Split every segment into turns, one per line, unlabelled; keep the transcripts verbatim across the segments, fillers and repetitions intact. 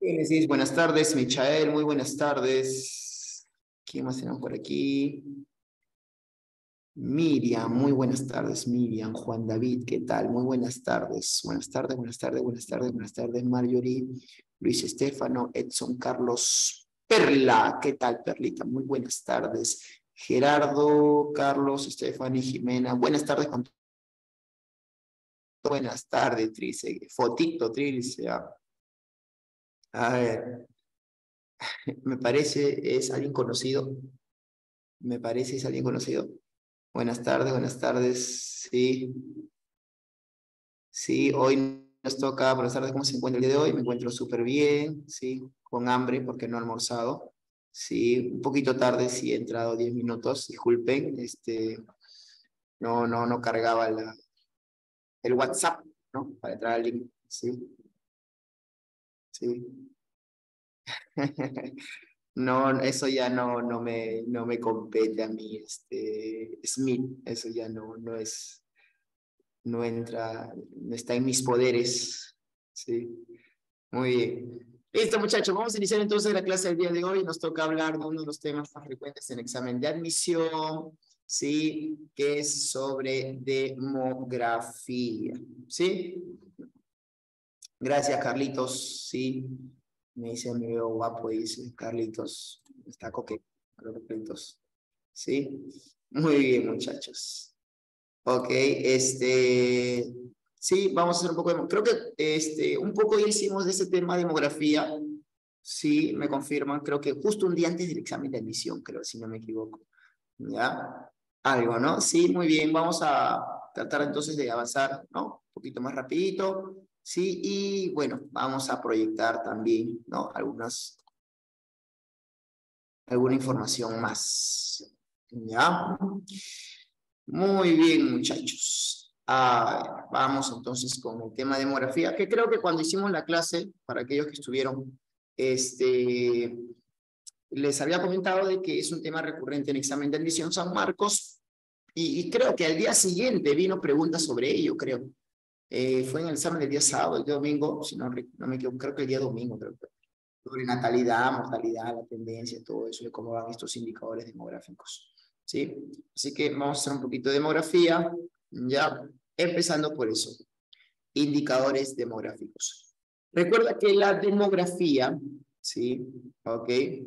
Génesis, buenas tardes, Michael, muy buenas tardes. ¿Quién más tenemos por aquí? Miriam, muy buenas tardes, Miriam. Juan David, ¿qué tal? Muy buenas tardes. Buenas tardes, buenas tardes, buenas tardes, buenas tardes, Marjorie, Luis Estefano, Edson Carlos, Perla, ¿qué tal, Perlita? Muy buenas tardes. Gerardo, Carlos, Estefani, Jimena, buenas tardes con buenas tardes, Trilce. Fotito, Trilce. A a ver, me parece, es alguien conocido. Me parece, es alguien conocido. Buenas tardes, buenas tardes. Sí, sí, hoy nos toca, buenas tardes, ¿cómo se encuentra el día de hoy? Me encuentro súper bien, sí, con hambre porque no he almorzado. Sí, un poquito tarde, sí, he entrado diez minutos, disculpen, este, no, no, no cargaba la, el WhatsApp, ¿no? Para entrar al link, sí, sí. No, eso ya no, no me, no me compete a mí, este, Smith, eso ya no, no es, no entra, no está en mis poderes. Sí, muy bien. Listo, muchachos, vamos a iniciar entonces la clase del día de hoy. Nos toca hablar de uno de los temas más frecuentes en examen de admisión, ¿sí? Que es sobre demografía, ¿sí? Gracias, Carlitos, sí. Me dice, me veo guapo, dice Carlitos. Está coqueto, Carlitos. ¿Sí? Muy bien, muchachos. Ok, este, sí, vamos a hacer un poco de, creo que este, un poco ya hicimos de ese tema de demografía, sí, me confirman, creo que justo un día antes del examen de admisión, creo, si no me equivoco, ¿ya? Algo, ¿no? Sí, muy bien, vamos a tratar entonces de avanzar, ¿no? Un poquito más rapidito, sí, y bueno, vamos a proyectar también, ¿no? Algunas, alguna información más, ¿ya? Muy bien, muchachos. Ah, vamos entonces con el tema de demografía, que creo que cuando hicimos la clase, para aquellos que estuvieron, este, les había comentado de que es un tema recurrente en examen de admisión San Marcos, y, y creo que al día siguiente vino preguntas sobre ello, creo. Eh, fue en el examen del día sábado, el día domingo, si no, no me equivoco, creo que el día domingo, creo que sobre natalidad, mortalidad, la tendencia, todo eso, de cómo van estos indicadores demográficos. ¿Sí? Así que vamos a hacer un poquito de demografía, ya, empezando por eso, indicadores demográficos. Recuerda que la demografía, ¿sí? Ok,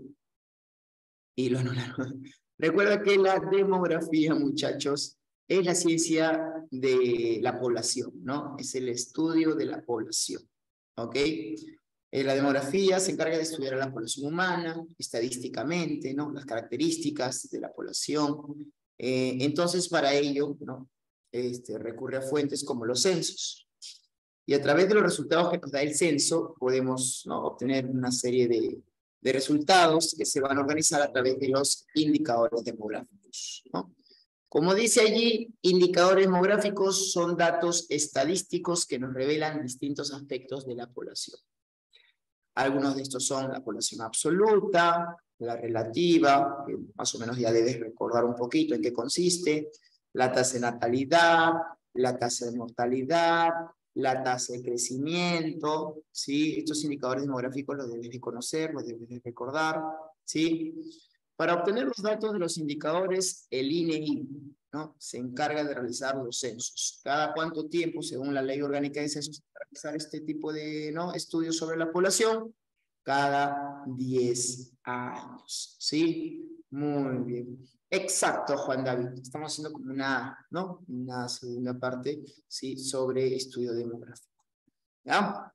y lo anularon. Recuerda que la demografía, muchachos, es la ciencia de la población, ¿no? Es el estudio de la población, ¿ok? Eh, la demografía se encarga de estudiar a la población humana, estadísticamente, ¿no? Las características de la población. Eh, entonces, para ello, ¿no? Este, recurre a fuentes como los censos. Y a través de los resultados que nos da el censo, podemos, ¿no? obtener una serie de, de resultados que se van a organizar a través de los indicadores demográficos, ¿no? Como dice allí, indicadores demográficos son datos estadísticos que nos revelan distintos aspectos de la población. Algunos de estos son la población absoluta, la relativa, que más o menos ya debes recordar un poquito en qué consiste, la tasa de natalidad, la tasa de mortalidad, la tasa de crecimiento, ¿sí? Estos indicadores demográficos los debes de conocer, los debes de recordar, ¿sí? Para obtener los datos de los indicadores, el I N E I, ¿no? Se encarga de realizar los censos. ¿Cada cuánto tiempo, según la Ley Orgánica de Censos, realizar este tipo de, ¿no? estudios sobre la población? Cada diez años, ¿sí? Muy bien. Exacto, Juan David. Estamos haciendo como una, ¿no? Una segunda parte, ¿sí? Sobre estudio demográfico. ¿Ya?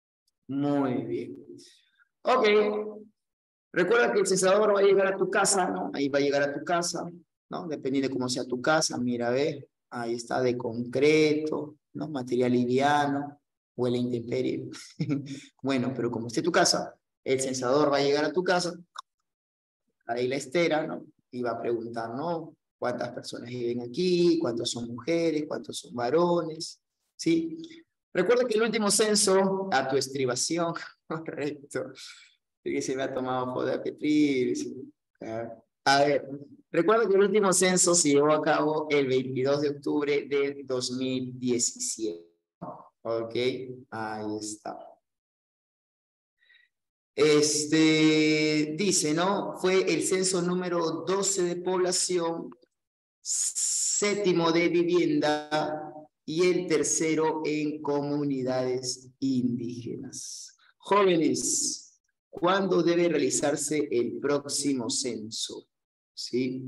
Muy bien. Ok. Recuerda que el censador va a llegar a tu casa, ¿no? Ahí va a llegar a tu casa, ¿no? Dependiendo de cómo sea tu casa, mira, ve, ahí está de concreto, ¿no? Material liviano, huele a intemperie. Bueno, pero como esté tu casa, el censador va a llegar a tu casa, ahí la estera, ¿no? Y va a preguntar, ¿no? ¿Cuántas personas viven aquí? ¿Cuántos son mujeres? ¿Cuántos son varones? ¿Sí? Recuerda que el último censo, a tu estribación, correcto, que se me ha tomado foto de Petri. A ver, recuerdo que el último censo se llevó a cabo el veintidós de octubre del dos mil diecisiete. Ok, ahí está. Este, dice, ¿no? Fue el censo número doce de población, séptimo de vivienda y el tercero en comunidades indígenas. Jóvenes, ¿cuándo debe realizarse el próximo censo? ¿Sí?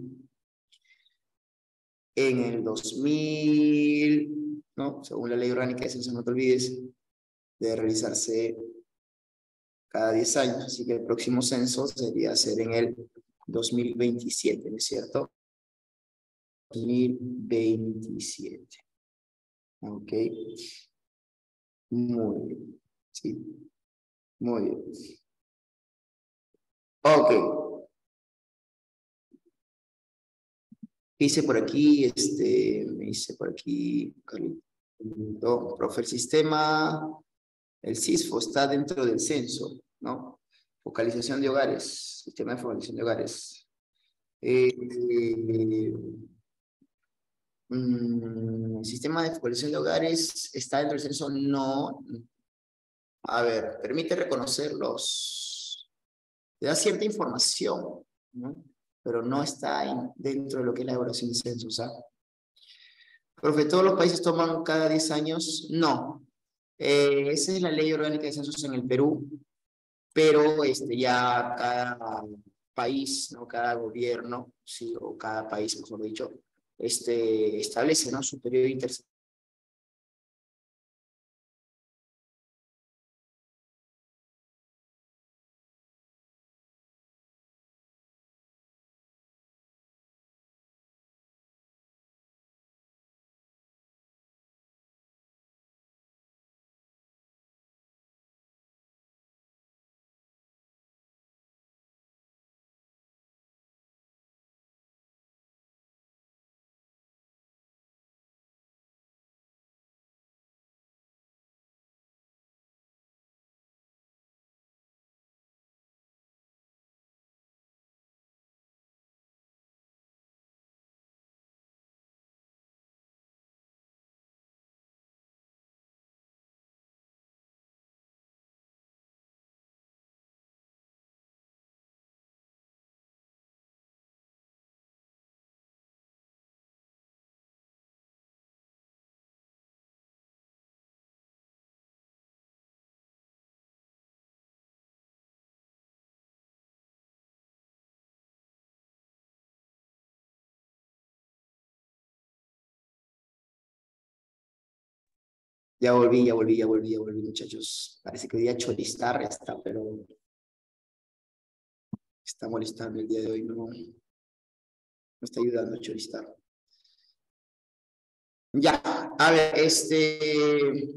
En el dos mil, ¿no? Según la ley orgánica de censo, no te olvides, debe realizarse cada diez años, así que el próximo censo sería ser en el dos mil veintisiete, ¿no es cierto? dos mil veintisiete. Ok. Muy bien. Sí. Muy bien. Ok. Hice por aquí, este, me hice por aquí, Carlito, profe, el sistema, el CISFO está dentro del censo, ¿no? Focalización de hogares, sistema de focalización de hogares. Eh, eh, mm, el sistema de focalización de hogares está dentro del censo, no. A ver, permite reconocerlos, te da cierta información, ¿no? Pero no está en, dentro de lo que es la elaboración de censos, ¿ah? Profe, ¿todos los países toman cada diez años? No. Eh, esa es la ley orgánica de censos en el Perú, pero este, ya cada país, ¿no? Cada gobierno, sí, o cada país, mejor dicho, este, establece, ¿no? Su periodo de intercesión. Ya volví, ya volví, ya volví, ya volví, muchachos. Parece que hoy día Cholistar está, pero está molestando el día de hoy, no, no está ayudando a Cholistar. Ya, a ver, este...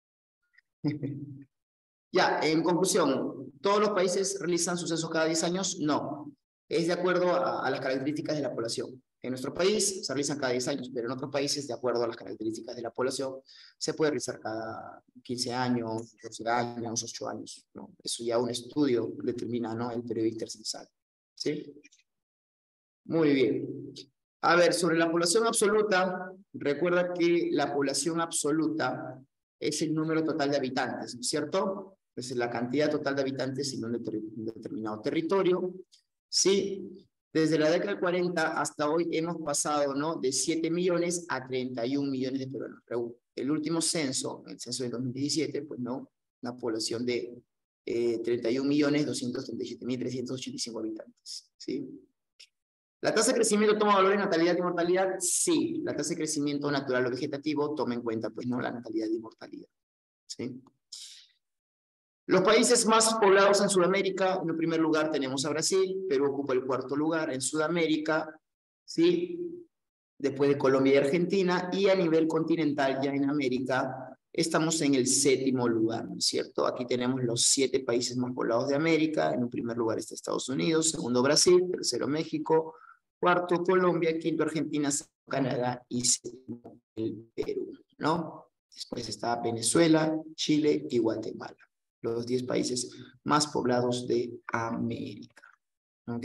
Ya, en conclusión, ¿todos los países realizan sucesos cada diez años? No, es de acuerdo a, a las características de la población. En nuestro país se realizan cada diez años, pero en otros países, de acuerdo a las características de la población, se puede realizar cada quince años, doce años, ocho años, ¿no? Eso ya un estudio determina, ¿no? El periodo intercensal, ¿sí? Muy bien. A ver, sobre la población absoluta, recuerda que la población absoluta es el número total de habitantes, ¿no es cierto? Es la cantidad total de habitantes en un determinado territorio. Sí, desde la década del cuarenta hasta hoy hemos pasado, ¿no? De siete millones a treinta y un millones de peruanos. El último censo, el censo de dos mil diecisiete, pues no, una población de eh, treinta y un millones doscientos treinta y siete mil trescientos ochenta y cinco habitantes, ¿sí? ¿La tasa de crecimiento toma valor en natalidad y mortalidad? Sí. La tasa de crecimiento natural o vegetativo toma en cuenta, pues, no la natalidad y mortalidad. ¿Sí? Los países más poblados en Sudamérica, en el primer lugar tenemos a Brasil, Perú ocupa el cuarto lugar en Sudamérica, ¿sí? Después de Colombia y Argentina, y a nivel continental, ya en América, estamos en el séptimo lugar, ¿no es cierto? Aquí tenemos los siete países más poblados de América. En un primer lugar está Estados Unidos, segundo Brasil, tercero México, cuarto Colombia, quinto Argentina, Canadá y séptimo el Perú, ¿no? Después está Venezuela, Chile y Guatemala, los diez países más poblados de América, ¿ok?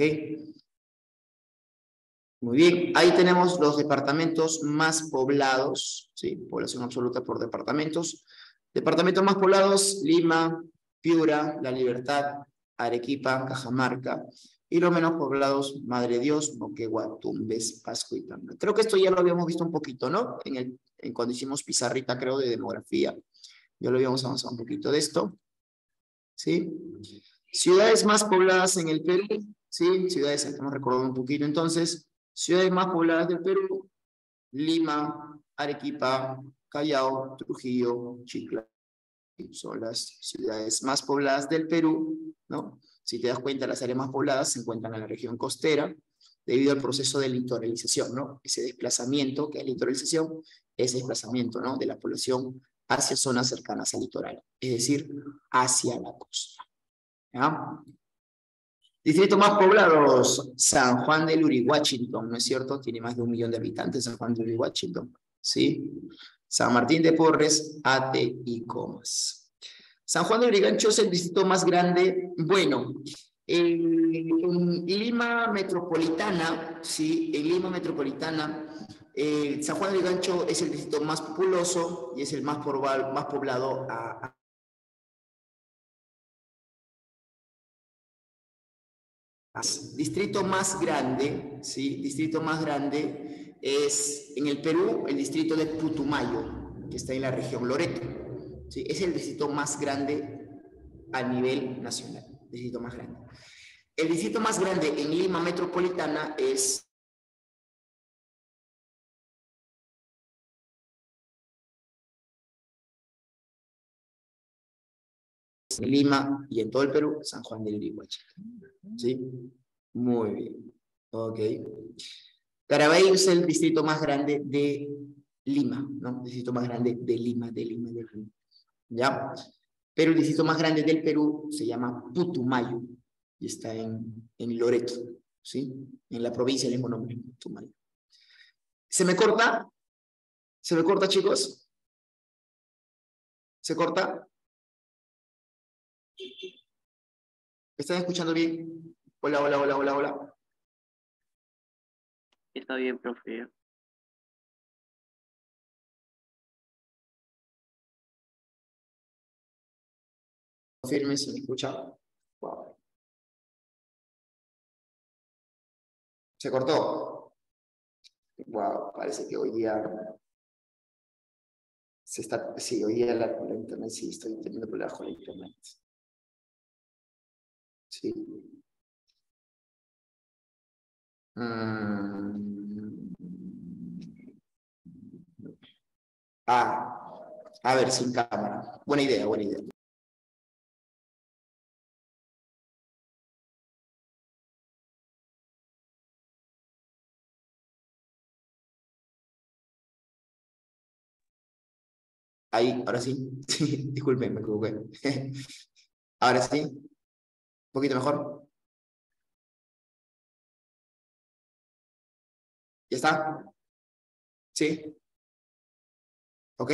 Muy bien, ahí tenemos los departamentos más poblados, ¿sí? Población absoluta por departamentos. Departamentos más poblados: Lima, Piura, La Libertad, Arequipa, Cajamarca, y los menos poblados, Madre Dios, Moquegua, Tumbes, Pasco y Tacna. Creo que esto ya lo habíamos visto un poquito, ¿no? En el, en cuando hicimos pizarrita, creo, de demografía. Ya lo habíamos avanzado un poquito de esto. ¿Sí? Ciudades más pobladas en el Perú, ¿sí? Ciudades, estamos recordando un poquito entonces. Ciudades más pobladas del Perú, Lima, Arequipa, Callao, Trujillo, Chiclayo. Son las ciudades más pobladas del Perú, ¿no? Si te das cuenta, las áreas más pobladas se encuentran en la región costera, debido al proceso de litoralización, ¿no? Ese desplazamiento, que es litoralización, ese desplazamiento, ¿no? De la población hacia zonas cercanas al litoral, es decir, hacia la costa. ¿Ya? Distritos más poblados, San Juan del Urihuachilton, ¿no es cierto? Tiene más de un millón de habitantes San Juan del Urihuachilton, ¿sí? San Martín de Porres, Ate y Comas. San Juan de Lurigancho es el distrito más grande, bueno, en, en Lima metropolitana, ¿sí? En Lima metropolitana, eh, San Juan de Lurigancho es el distrito más populoso y es el más, poblado, más poblado a, a distrito más grande, ¿sí? Distrito más grande es en el Perú, el distrito de Putumayo, que está en la región Loreto, ¿sí? Es el distrito más grande a nivel nacional, distrito más grande. El distrito más grande en Lima metropolitana es en Lima y en todo el Perú, San Juan del Urihuachilton, ¿sí? Muy bien, ok. Carabay es el distrito más grande de Lima, ¿no? El distrito más grande de Lima, de Lima, de Lima, ¿ya? Pero el distrito más grande del Perú se llama Putumayo y está en, en Loreto, ¿sí? En la provincia del mismo nombre, Putumayo. ¿Se me corta? ¿Se me corta, chicos? ¿Se corta? ¿Están escuchando bien? Hola, hola, hola, hola, hola.
Está bien, profe.
Confirme si me escucha. Wow. ¿Se cortó? Wow, parece que hoy día se está, sí, hoy día la, la internet, sí, estoy teniendo problemas con la internet. Sí. Mm. Ah, a ver, sin cámara. Buena idea, buena idea. Ahí, ahora sí. Sí, disculpen, me equivoqué. Ahora sí. Un poquito mejor. ¿Ya está? ¿Sí? ¿Ok?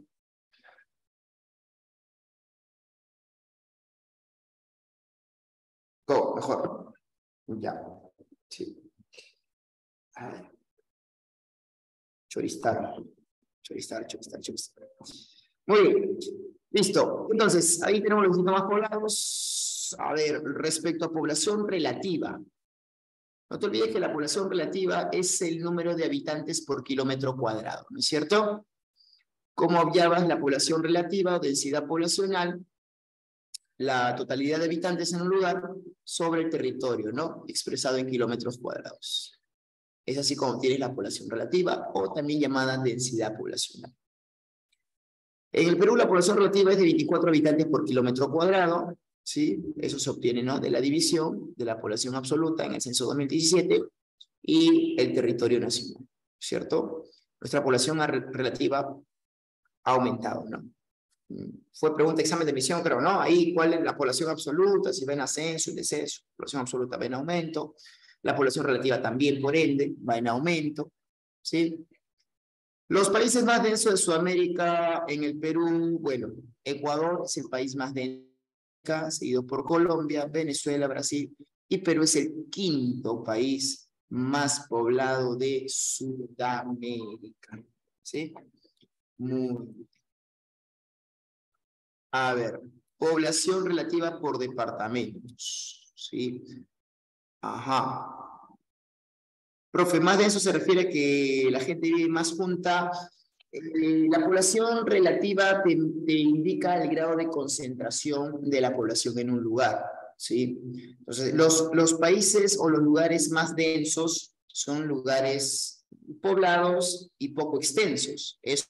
Go, mejor. Ya. Sí. A ver. Choristar. Choristar, choristar, choristar. Muy bien. Listo. Entonces, ahí tenemos los síntomas poblados. A ver, respecto a población relativa. No te olvides que la población relativa es el número de habitantes por kilómetro cuadrado, ¿no es cierto? ¿Cómo obviabas la población relativa o densidad poblacional? La totalidad de habitantes en un lugar sobre el territorio, ¿no? Expresado en kilómetros cuadrados. Es así como tienes la población relativa o también llamada densidad poblacional. En el Perú la población relativa es de veinticuatro habitantes por kilómetro cuadrado, ¿sí? Eso se obtiene, ¿no? De la división de la población absoluta en el censo dos mil diecisiete y el territorio nacional, ¿cierto? Nuestra población relativa ha aumentado, ¿no? Fue pregunta de examen de admisión, creo, ¿no? Ahí, ¿cuál es la población absoluta? Si va en ascenso y descenso. La población absoluta va en aumento. La población relativa también, por ende, va en aumento, ¿sí? Los países más densos de Sudamérica, en el Perú, bueno, Ecuador es el país más denso, seguido por Colombia, Venezuela, Brasil, y Perú es el quinto país más poblado de Sudamérica, ¿sí? Muy bien. A ver, población relativa por departamentos, ¿sí? Ajá. Profe, más denso se refiere a que la gente vive más junta. Eh, la población relativa te, te indica el grado de concentración de la población en un lugar, ¿sí? Entonces, los, los países o los lugares más densos son lugares poblados y poco extensos. Es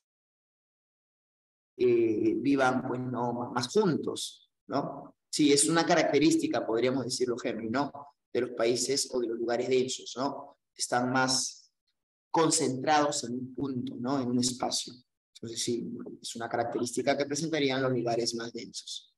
eh, vivan, pues, no, más juntos, ¿no? Sí, es una característica, podríamos decirlo, Henry, ¿no? De los países o de los lugares densos, ¿no? Están más concentrados en un punto, ¿no? En un espacio. Entonces, sí, es una característica que presentarían los lugares más densos.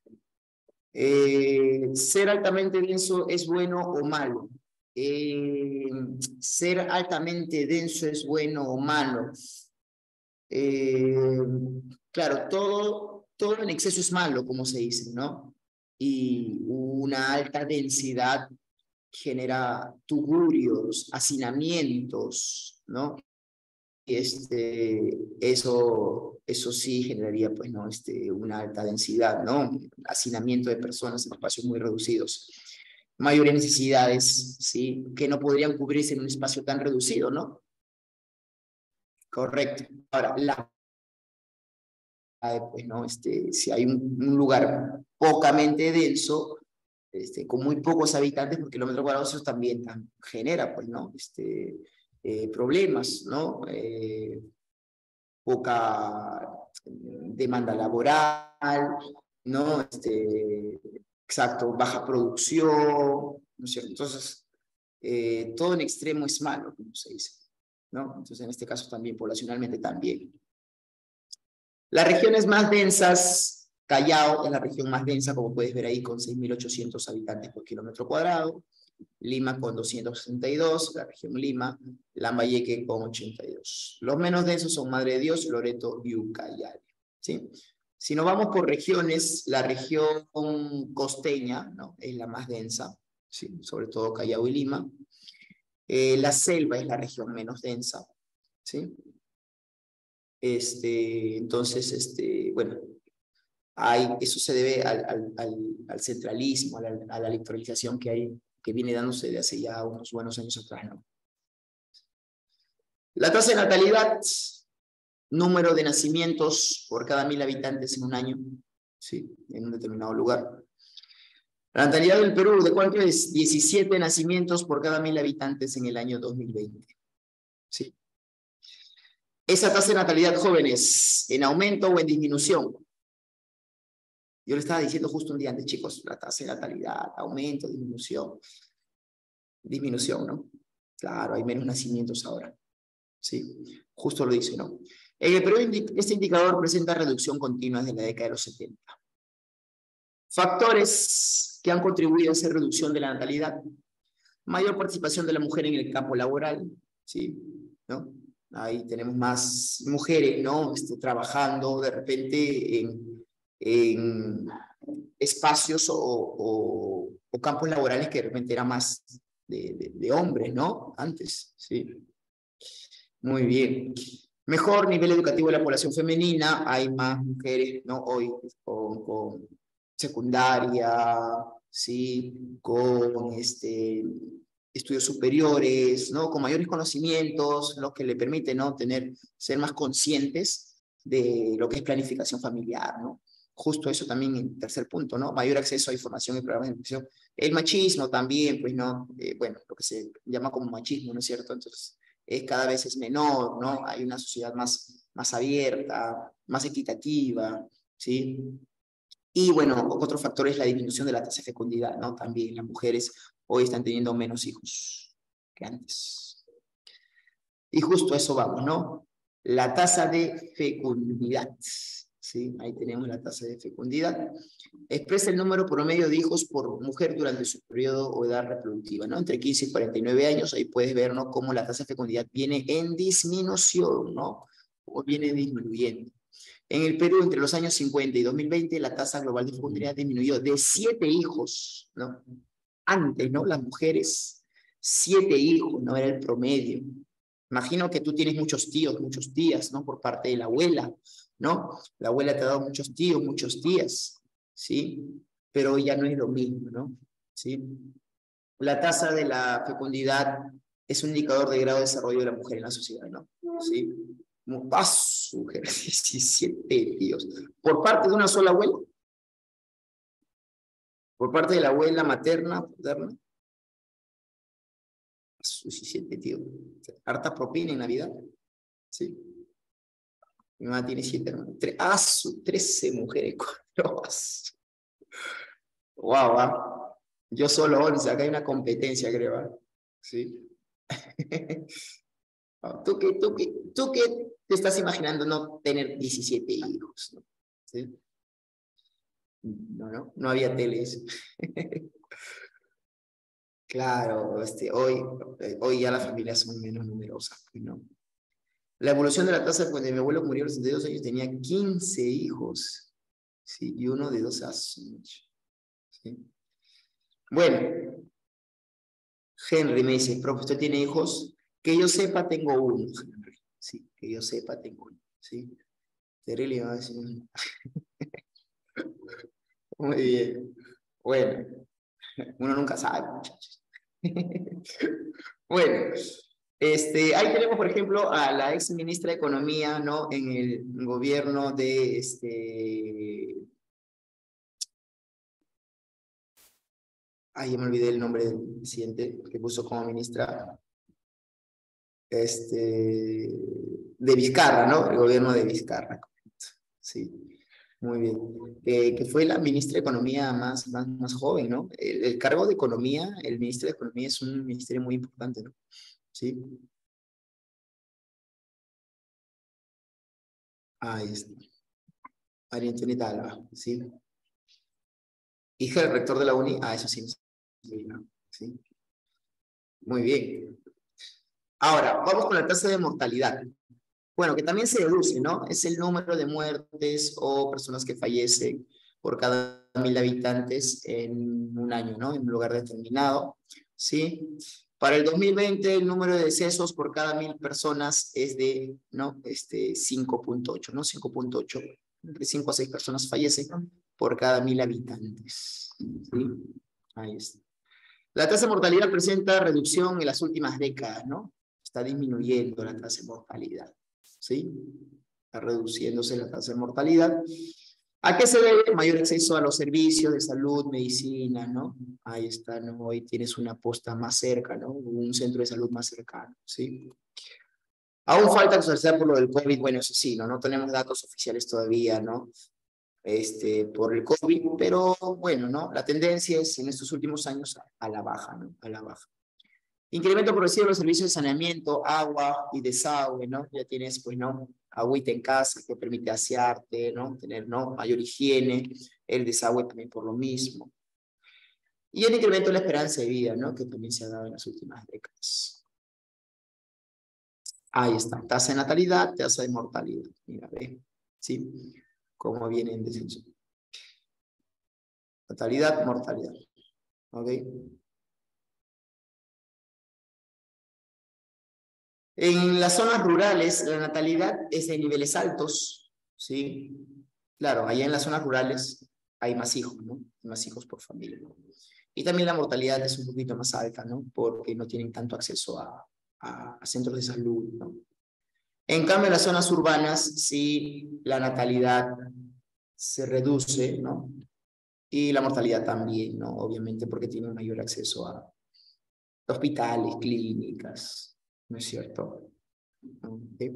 Eh, ¿Ser altamente denso es bueno o malo? Eh, ¿Ser altamente denso es bueno o malo? Eh, claro, todo, todo en exceso es malo, como se dice, ¿no? Y una alta densidad genera tugurios, hacinamientos, ¿no? Y este, eso, eso sí generaría, pues, ¿no? Este, una alta densidad, ¿no? Hacinamiento de personas en espacios muy reducidos. Mayores necesidades, ¿sí? Que no podrían cubrirse en un espacio tan reducido, ¿no? Correcto. Ahora, la pues, ¿no? Este, si hay un, un lugar pocamente denso, este, con muy pocos habitantes por kilómetro cuadrado, eso también tan, genera, pues, ¿no? Este, eh, problemas, ¿no? Eh, poca demanda laboral, ¿no? Este, exacto, baja producción, ¿no es cierto? Entonces, eh, todo en extremo es malo, como se dice, ¿no? Entonces, en este caso también, poblacionalmente también. Las regiones más densas, Callao es la región más densa, como puedes ver ahí, con seis mil ochocientos habitantes por kilómetro cuadrado. Lima con doscientos sesenta y dos, la región Lima. Lambayeque con ochenta y dos. Los menos densos son Madre de Dios, Loreto y Ucayali, ¿sí? Si nos vamos por regiones, la región costeña, ¿no? Es la más densa, ¿sí? Sobre todo Callao y Lima. Eh, la selva es la región menos densa, ¿sí? Este, entonces, este, bueno, hay, eso se debe al, al, al, al centralismo, a la, a la electoralización que hay, que viene dándose de hace ya unos buenos años atrás, ¿no? La tasa de natalidad, número de nacimientos por cada mil habitantes en un año, ¿sí? En un determinado lugar. La natalidad del Perú, ¿de cuánto es? diecisiete nacimientos por cada mil habitantes en el año dos mil veinte, ¿sí? Esa tasa de natalidad, jóvenes, ¿en aumento o en disminución? Yo le estaba diciendo justo un día antes, chicos, la tasa de natalidad, aumento, disminución. Disminución, ¿no? Claro, hay menos nacimientos ahora. Sí, justo lo dice, ¿no? En el Perú, este indicador presenta reducción continua desde la década de los setenta. Factores que han contribuido a esa reducción de la natalidad. Mayor participación de la mujer en el campo laboral, ¿sí? ¿No? Ahí tenemos más mujeres, ¿no? Este, trabajando de repente en, en espacios o, o, o campos laborales que de repente eran más de, de, de hombres, ¿no? Antes, ¿sí? Muy bien. Mejor nivel educativo de la población femenina, hay más mujeres, ¿no? Hoy con, con secundaria, ¿sí? Con este, estudios superiores, ¿no? Con mayores conocimientos, lo que le permite, ¿no? Tener, ser más conscientes de lo que es planificación familiar, ¿no? Justo eso también en tercer punto, ¿no? Mayor acceso a información y programas de educación. El machismo también, pues, ¿no? Eh, bueno, lo que se llama como machismo, ¿no es cierto? Entonces, es cada vez es menor, ¿no? Hay una sociedad más, más abierta, más equitativa, ¿sí? Y bueno, otro factor es la disminución de la tasa de fecundidad, ¿no? También las mujeres hoy están teniendo menos hijos que antes. Y justo a eso vamos, ¿no? La tasa de fecundidad, ¿sí? Ahí tenemos la tasa de fecundidad. Expresa el número promedio de hijos por mujer durante su periodo o edad reproductiva, ¿no? Entre quince y cuarenta y nueve años, ahí puedes ver, ¿no? Cómo la tasa de fecundidad viene en disminución, ¿no? O viene disminuyendo. En el Perú, entre los años cincuenta y dos mil veinte, la tasa global de fecundidad disminuyó de siete hijos, ¿no? Antes, ¿no? Las mujeres, siete hijos, ¿no? Era el promedio. Imagino que tú tienes muchos tíos, muchos tías, ¿no? Por parte de la abuela, ¿no? La abuela te ha dado muchos tíos, muchos tías, ¿sí? Pero ya no es lo mismo, ¿no? ¿Sí? La tasa de la fecundidad es un indicador de grado de desarrollo de la mujer en la sociedad, ¿no? ¿Sí? ¡Ah, su mujer! diecisiete, Dios. ¿Por parte de una sola abuela? ¿Por parte de la abuela materna, paterna? diecisiete, tío. Harta propina en Navidad. Sí. Mi mamá tiene siete hermanos. Ah, su trece mujeres. Cuatro. Wow, wow. Yo solo once. Acá hay una competencia, creo. ¿eh? Sí. ¿Tú qué, tú, qué, ¿Tú qué te estás imaginando no tener diecisiete hijos? ¿No? ¿Sí? No, no, no había teles. Claro, este, hoy, hoy ya las familias son menos numerosas, ¿no? La evolución de la tasa, cuando mi abuelo murió a los sesenta y dos años, tenía quince hijos, ¿sí? Y uno de doce años. ¿Sí? Bueno, Henry me dice, profe, ¿usted tiene hijos? Que yo sepa, tengo uno, Henry. Sí, que yo sepa, tengo uno. ¿Sí? Terry va a decir. Muy bien. Bueno, uno nunca sabe, muchachos. Bueno, este, ahí tenemos, por ejemplo, a la ex ministra de Economía, ¿no? En el gobierno de, este... Ay, ya me olvidé el nombre del presidente que puso como ministra, este, de Vizcarra, ¿no? El gobierno de Vizcarra, sí. Muy bien. Eh, que fue la ministra de Economía más, más, más joven, ¿no? El, el cargo de Economía, el ministro de Economía es un ministerio muy importante, ¿no? Sí. Ahí está. María Antonieta Alba, ¿sí? Hija del rector de la uni. Ah, eso sí. ¿Sí? Muy bien. Ahora, vamos con la tasa de mortalidad. Bueno, que también se deduce, ¿no? Es el número de muertes o personas que fallecen por cada mil habitantes en un año, ¿no? En un lugar determinado, ¿sí? Para el dos mil veinte, el número de decesos por cada mil personas es de, ¿no? Este, cinco punto ocho, ¿no? cinco punto ocho. Entre cinco a seis personas fallecen por cada mil habitantes, ¿sí? Ahí está. La tasa de mortalidad presenta reducción en las últimas décadas, ¿no? Está disminuyendo la tasa de mortalidad, ¿sí? Está reduciéndose la tasa de mortalidad. ¿A qué se debe? Mayor acceso a los servicios de salud, medicina, ¿no? Ahí está, ¿no? Hoy tienes una posta más cerca, ¿no? Un centro de salud más cercano, ¿sí? Aún falta actualizar por lo del COVID, bueno, eso sí, ¿no? No tenemos datos oficiales todavía, ¿no? Este, por el COVID, pero bueno, ¿no? La tendencia es en estos últimos años a, a la baja, ¿no? A la baja. Incremento progresivo de los servicios de saneamiento, agua y desagüe, ¿no? Ya tienes, pues, ¿no? Agüita en casa que permite asearte, ¿no? Tener, ¿no? Mayor higiene, el desagüe también por lo mismo. Y el incremento de la esperanza de vida, ¿no? Que también se ha dado en las últimas décadas. Ahí está, tasa de natalidad, tasa de mortalidad. Mira, ve, ¿sí? Cómo viene en descenso. Natalidad, mortalidad. ¿Ok? En las zonas rurales, la natalidad es de niveles altos, ¿sí? Claro, allá en las zonas rurales hay más hijos, ¿no? Más hijos por familia. Y también la mortalidad es un poquito más alta, ¿no? Porque no tienen tanto acceso a, a, a centros de salud, ¿no? En cambio, en las zonas urbanas, sí, la natalidad se reduce, ¿no? Y la mortalidad también, ¿no? Obviamente porque tienen mayor acceso a hospitales, clínicas, ¿no es cierto? Okay.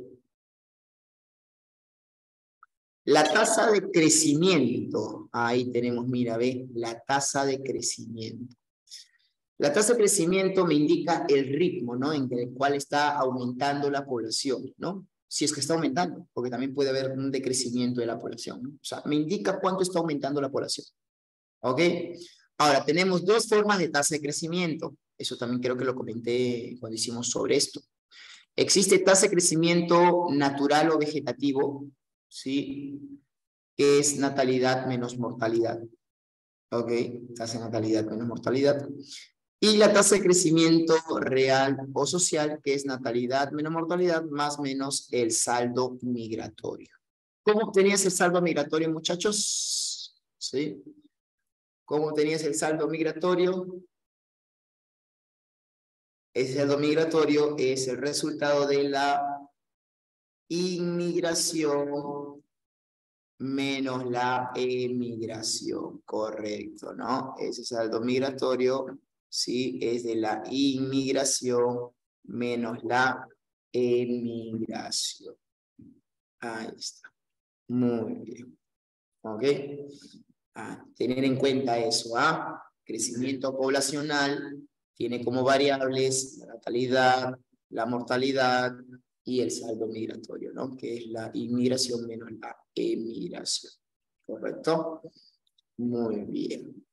La tasa de crecimiento, ahí tenemos, mira, ve, la tasa de crecimiento. La tasa de crecimiento me indica el ritmo, ¿no? En el cual está aumentando la población, ¿no? Si es que está aumentando, porque también puede haber un decrecimiento de la población, ¿no? O sea, me indica cuánto está aumentando la población. ¿Ok? Ahora, tenemos dos formas de tasa de crecimiento. Eso también creo que lo comenté cuando hicimos sobre esto. Existe tasa de crecimiento natural o vegetativo, ¿sí? Que es natalidad menos mortalidad. ¿Ok? Tasa de natalidad menos mortalidad. Y la tasa de crecimiento real o social, que es natalidad menos mortalidad, más o menos el saldo migratorio. ¿Cómo obtenías el saldo migratorio, muchachos? ¿sí? ¿Cómo tenías el saldo migratorio? Ese saldo migratorio es el resultado de la inmigración menos la emigración, correcto, ¿no? Ese saldo migratorio, sí, es de la inmigración menos la emigración. Ahí está. Muy bien. ¿Ok? Ah, tener en cuenta eso, ¿ah? Crecimiento poblacional tiene como variables la natalidad, la mortalidad y el saldo migratorio, ¿no? Que es la inmigración menos la emigración. ¿Correcto? Muy bien.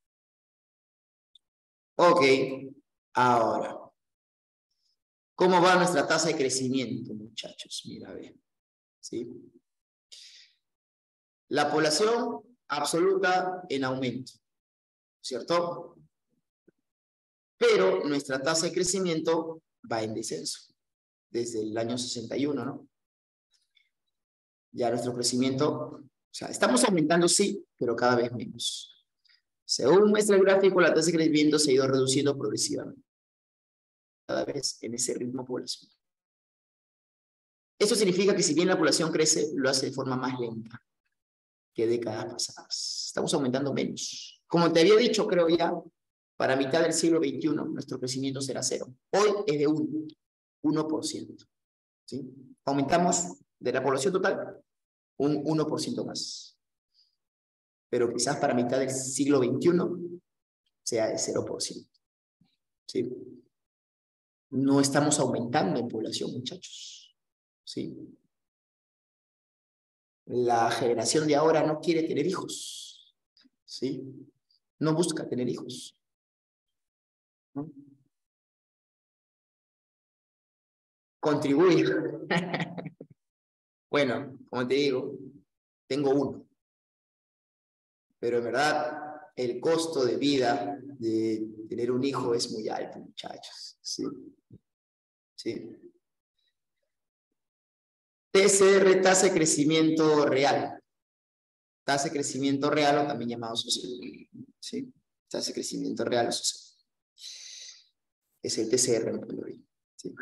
Ok. Ahora, ¿cómo va nuestra tasa de crecimiento, muchachos? Mira, a ver. ¿Sí? La población absoluta en aumento, ¿cierto? Pero nuestra tasa de crecimiento va en descenso desde el año sesenta y uno, ¿no? Ya nuestro crecimiento, o sea, estamos aumentando, sí, pero cada vez menos. Según muestra el gráfico, la tasa de crecimiento se ha ido reduciendo progresivamente, cada vez en ese ritmo poblacional. Esto significa que si bien la población crece, lo hace de forma más lenta que décadas pasadas. Estamos aumentando menos. Como te había dicho, creo ya, para mitad del siglo veintiuno, nuestro crecimiento será cero. Hoy es de un uno por ciento. ¿Sí? Aumentamos de la población total un uno por ciento más. Pero quizás para mitad del siglo veintiuno sea de cero por ciento. ¿Sí? No estamos aumentando en población, muchachos. ¿Sí? La generación de ahora no quiere tener hijos. ¿Sí? No busca tener hijos. ¿No? Contribuye. Bueno, como te digo, tengo uno. Pero en verdad, el costo de vida de tener un hijo es muy alto, muchachos. Sí. Sí. T C R, tasa de crecimiento real. Tasa de crecimiento real o también llamado social. ¿Sí? Tasa de crecimiento real o social. Es el T C R. ¿Sí?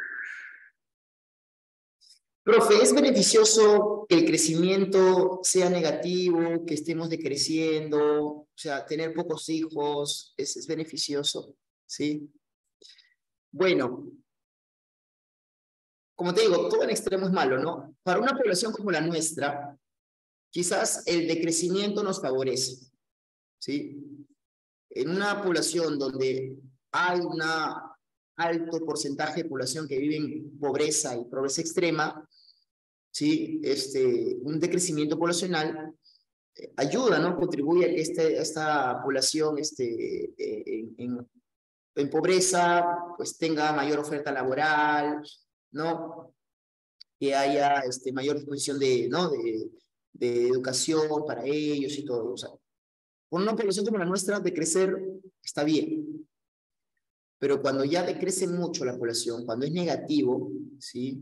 Profe, ¿es beneficioso que el crecimiento sea negativo, que estemos decreciendo? O sea, tener pocos hijos, ¿es, es beneficioso? ¿Sí? Bueno, como te digo, todo en extremo es malo, ¿no? Para una población como la nuestra, quizás el decrecimiento nos favorece, ¿sí? En una población donde hay un alto porcentaje de población que vive en pobreza y pobreza extrema, ¿sí? Este, un decrecimiento poblacional eh, ayuda, ¿no? Contribuye a que este, esta población este, eh, en, en, en pobreza pues tenga mayor oferta laboral, ¿no? Que haya este, mayor disposición de, ¿no? de, de educación para ellos y todo. O sea, con una población como la nuestra, de crecer está bien. Pero cuando ya decrece mucho la población, cuando es negativo, ¿sí?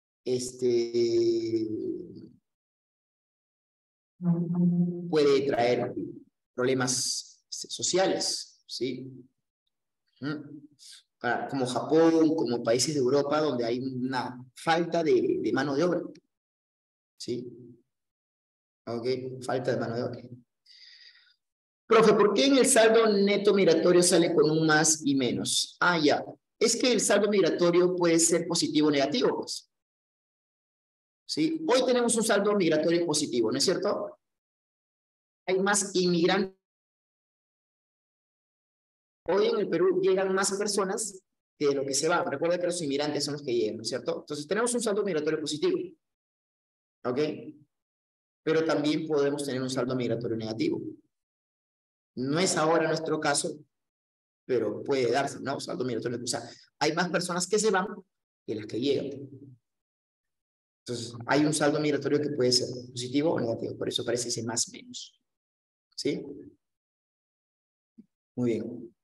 Este, puede traer problemas sociales, ¿sí? Como Japón, como países de Europa, donde hay una falta de, de mano de obra, ¿sí? ¿Ok? Falta de mano de obra. Profe, ¿por qué en el saldo neto migratorio sale con un más y menos? Ah, ya. Es que el saldo migratorio puede ser positivo o negativo, pues. ¿Sí? Hoy tenemos un saldo migratorio positivo, ¿no es cierto? Hay más inmigrantes. Hoy en el Perú llegan más personas que lo que se van. Recuerda que los inmigrantes son los que llegan, ¿no es cierto? Entonces tenemos un saldo migratorio positivo. ¿Ok? Pero también podemos tener un saldo migratorio negativo. No es ahora nuestro caso, pero puede darse, ¿no? Saldo migratorio. O sea, hay más personas que se van que las que llegan. Entonces, hay un saldo migratorio que puede ser positivo o negativo. Por eso aparece ese más menos. ¿Sí? Muy bien.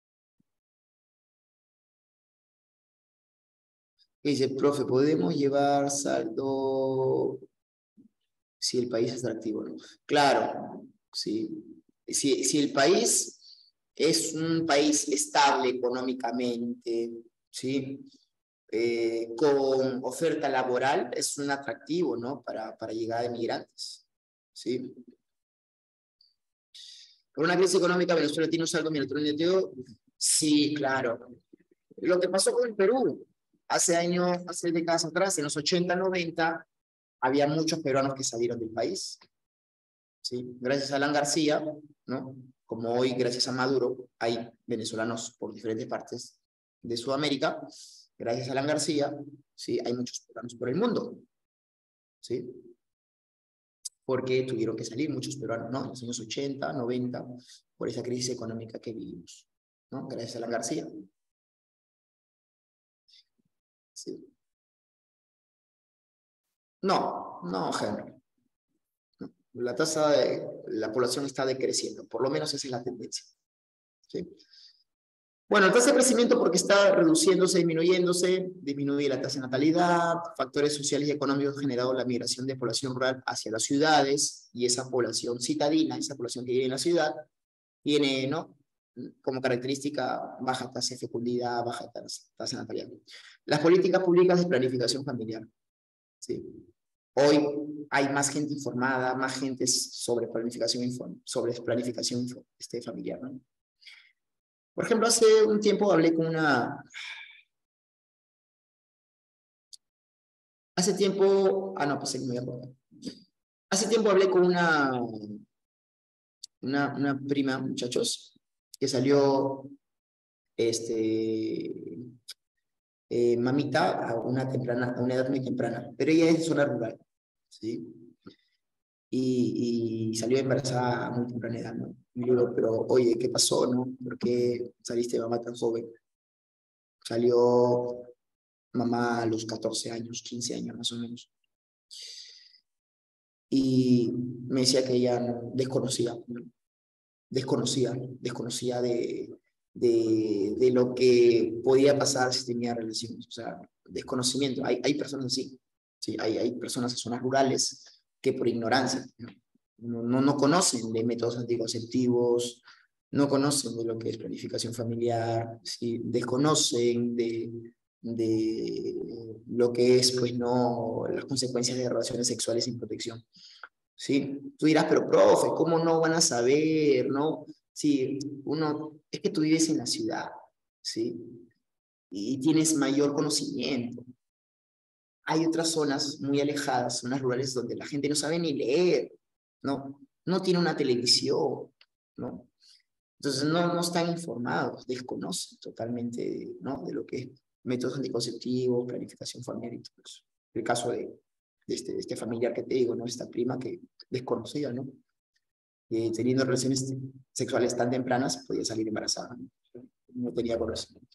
Dice, profe, ¿podemos llevar saldo si el país es atractivo? ¿No? Claro, sí. si, si el país es un país estable económicamente, ¿sí? Eh, con oferta laboral, es un atractivo, ¿no? Para, para llegar de migrantes, ¿sí? Por una crisis económica, Venezuela tiene un saldo migratorio negativo. Sí, claro. Lo que pasó con el Perú, hace años, hace décadas atrás, en los ochenta, noventa, había muchos peruanos que salieron del país, ¿sí? Gracias a Alan García, ¿no? Como hoy, gracias a Maduro, hay venezolanos por diferentes partes de Sudamérica. Gracias a Alan García, ¿sí? Hay muchos peruanos por el mundo, ¿sí? Porque tuvieron que salir muchos peruanos, ¿no? En los años ochenta, noventa, por esa crisis económica que vivimos, ¿no? Gracias a Alan García. Sí. No, no, Henry. No. La tasa de la población está decreciendo, por lo menos esa es la tendencia, ¿sí? Bueno, la tasa de crecimiento porque está reduciéndose, disminuyéndose, disminuye la tasa de natalidad, factores sociales y económicos han generado la migración de población rural hacia las ciudades, y esa población citadina, esa población que vive en la ciudad, tiene, ¿no?, como característica baja tasa de fecundidad, baja tasa, tasa de natalidad. Las políticas públicas de planificación familiar, ¿sí? Hoy hay más gente informada, más gente sobre planificación, sobre planificación este, familiar, ¿no? Por ejemplo, hace un tiempo hablé con una... Hace tiempo... Ah, no, pues sí, me voy a acordar. Hace tiempo hablé con una, una, una prima, muchachos, que salió, este, eh, mamita a una, temprana, a una edad muy temprana, pero ella es de zona rural, ¿sí? Y, y salió embarazada a muy temprana edad, ¿no? Y digo, pero oye, ¿qué pasó, no? ¿Por qué saliste de mamá tan joven? Salió mamá a los catorce años, quince años más o menos. Y me decía que ella desconocía, ¿no? desconocía, desconocía de, de, de lo que podía pasar si tenía relaciones, o sea, desconocimiento. Hay, hay personas así, ¿sí? hay, hay personas en zonas rurales que por ignorancia, ¿no? No, no, no conocen de métodos anticonceptivos, no conocen de lo que es planificación familiar, ¿sí? Desconocen de, de lo que es, pues, no, las consecuencias de relaciones sexuales sin protección, ¿sí? Tú dirás, pero profe, ¿cómo no van a saber, no? Sí, uno, es que tú vives en la ciudad, ¿sí? Y tienes mayor conocimiento. Hay otras zonas muy alejadas, zonas rurales, donde la gente no sabe ni leer, ¿no? No tiene una televisión, ¿no? Entonces no, no están informados, desconocen totalmente, ¿no?, de lo que es métodos anticonceptivos, planificación familiar y todo eso. El caso de, de, este, de este familiar que te digo, ¿no? Esta prima que desconocía, ¿no? Eh, teniendo relaciones sexuales tan tempranas, podía salir embarazada, ¿no? No tenía conocimiento.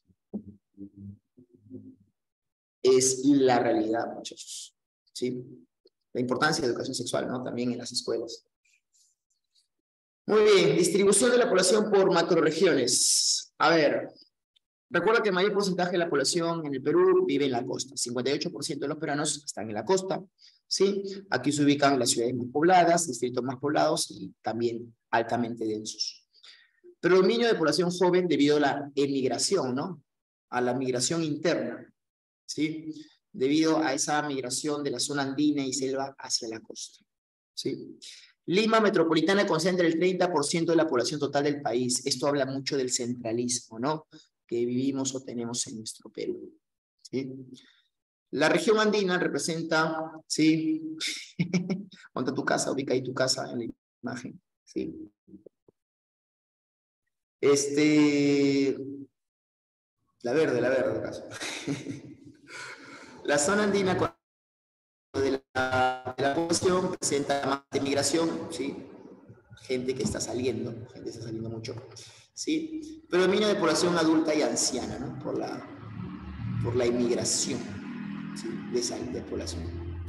Es la realidad, muchachos, ¿sí? La importancia de la educación sexual, ¿no? También en las escuelas. Muy bien, distribución de la población por macroregiones. A ver, recuerda que el mayor porcentaje de la población en el Perú vive en la costa. cincuenta y ocho por ciento de los peruanos están en la costa, ¿sí? Aquí se ubican las ciudades más pobladas, distritos más poblados y también altamente densos. Predominio de población joven debido a la emigración, ¿no? A la migración interna, ¿sí? Debido a esa migración de la zona andina y selva hacia la costa, ¿sí? Lima metropolitana concentra el treinta por ciento de la población total del país. Esto habla mucho del centralismo, ¿no?, que vivimos o tenemos en nuestro Perú, ¿sí? La región andina representa, ¿sí? Ponte tu casa, ubica ahí tu casa en la imagen, ¿sí? Este, la verde, la verde, caso. La zona andina de la, de la población presenta más de migración, ¿sí? Gente que está saliendo, gente que está saliendo mucho, ¿sí? Predominio de población adulta y anciana, ¿no? Por la, por la inmigración, ¿sí?, de esa de población.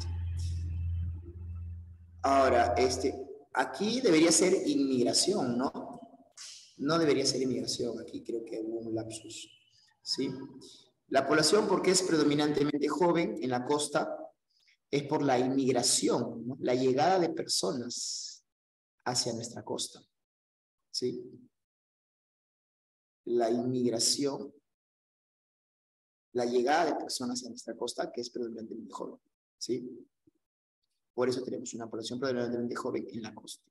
Ahora, este, aquí debería ser inmigración, ¿no? No debería ser inmigración, aquí creo que hubo un lapsus, ¿sí? La población, porque es predominantemente joven en la costa, es por la inmigración, ¿no?, la llegada de personas hacia nuestra costa, ¿sí? La inmigración, la llegada de personas a nuestra costa, que es predominantemente joven, ¿sí? Por eso tenemos una población predominantemente joven en la costa.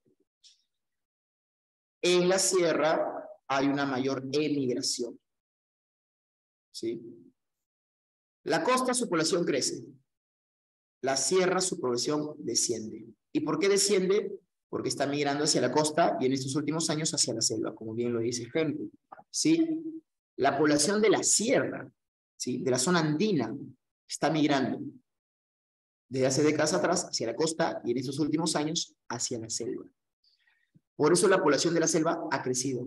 En la sierra hay una mayor emigración, ¿sí? La costa, su población crece. La sierra, su población desciende. ¿Y por qué desciende? Porque está migrando hacia la costa y en estos últimos años hacia la selva, como bien lo dice Henry, ¿sí? La población de la sierra, ¿sí? De la zona andina, está migrando desde hace décadas atrás hacia la costa y en estos últimos años hacia la selva. Por eso la población de la selva ha crecido.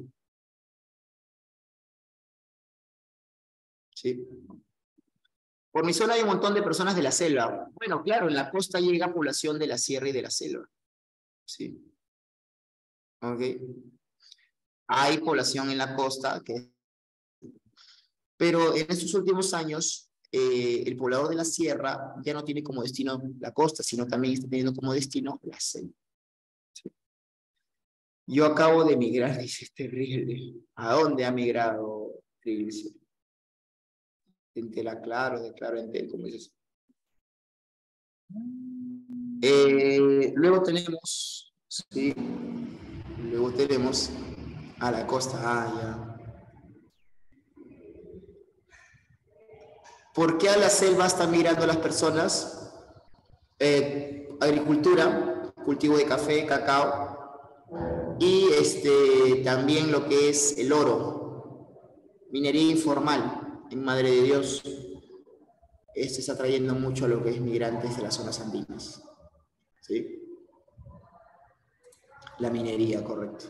¿Sí? Por mi zona hay un montón de personas de la selva. Bueno, claro, en la costa llega población de la sierra y de la selva. ¿Sí? Ok. Hay población en la costa, que... pero en estos últimos años, eh, el poblador de la sierra ya no tiene como destino la costa, sino también está teniendo como destino la selva. ¿Sí? Yo acabo de emigrar, dice, es terrible. ¿A dónde ha migrado Trilce? En Tela Claro, de Claro Entel, como dices. Eh, luego tenemos, sí, luego tenemos a la costa. Ah, ya. ¿Por qué a la selva están migrando las personas? Eh, agricultura, cultivo de café, cacao y este, también lo que es el oro, minería informal en Madre de Dios. Esto está trayendo mucho a lo que es migrantes de las zonas andinas. ¿Sí? La minería, correcto.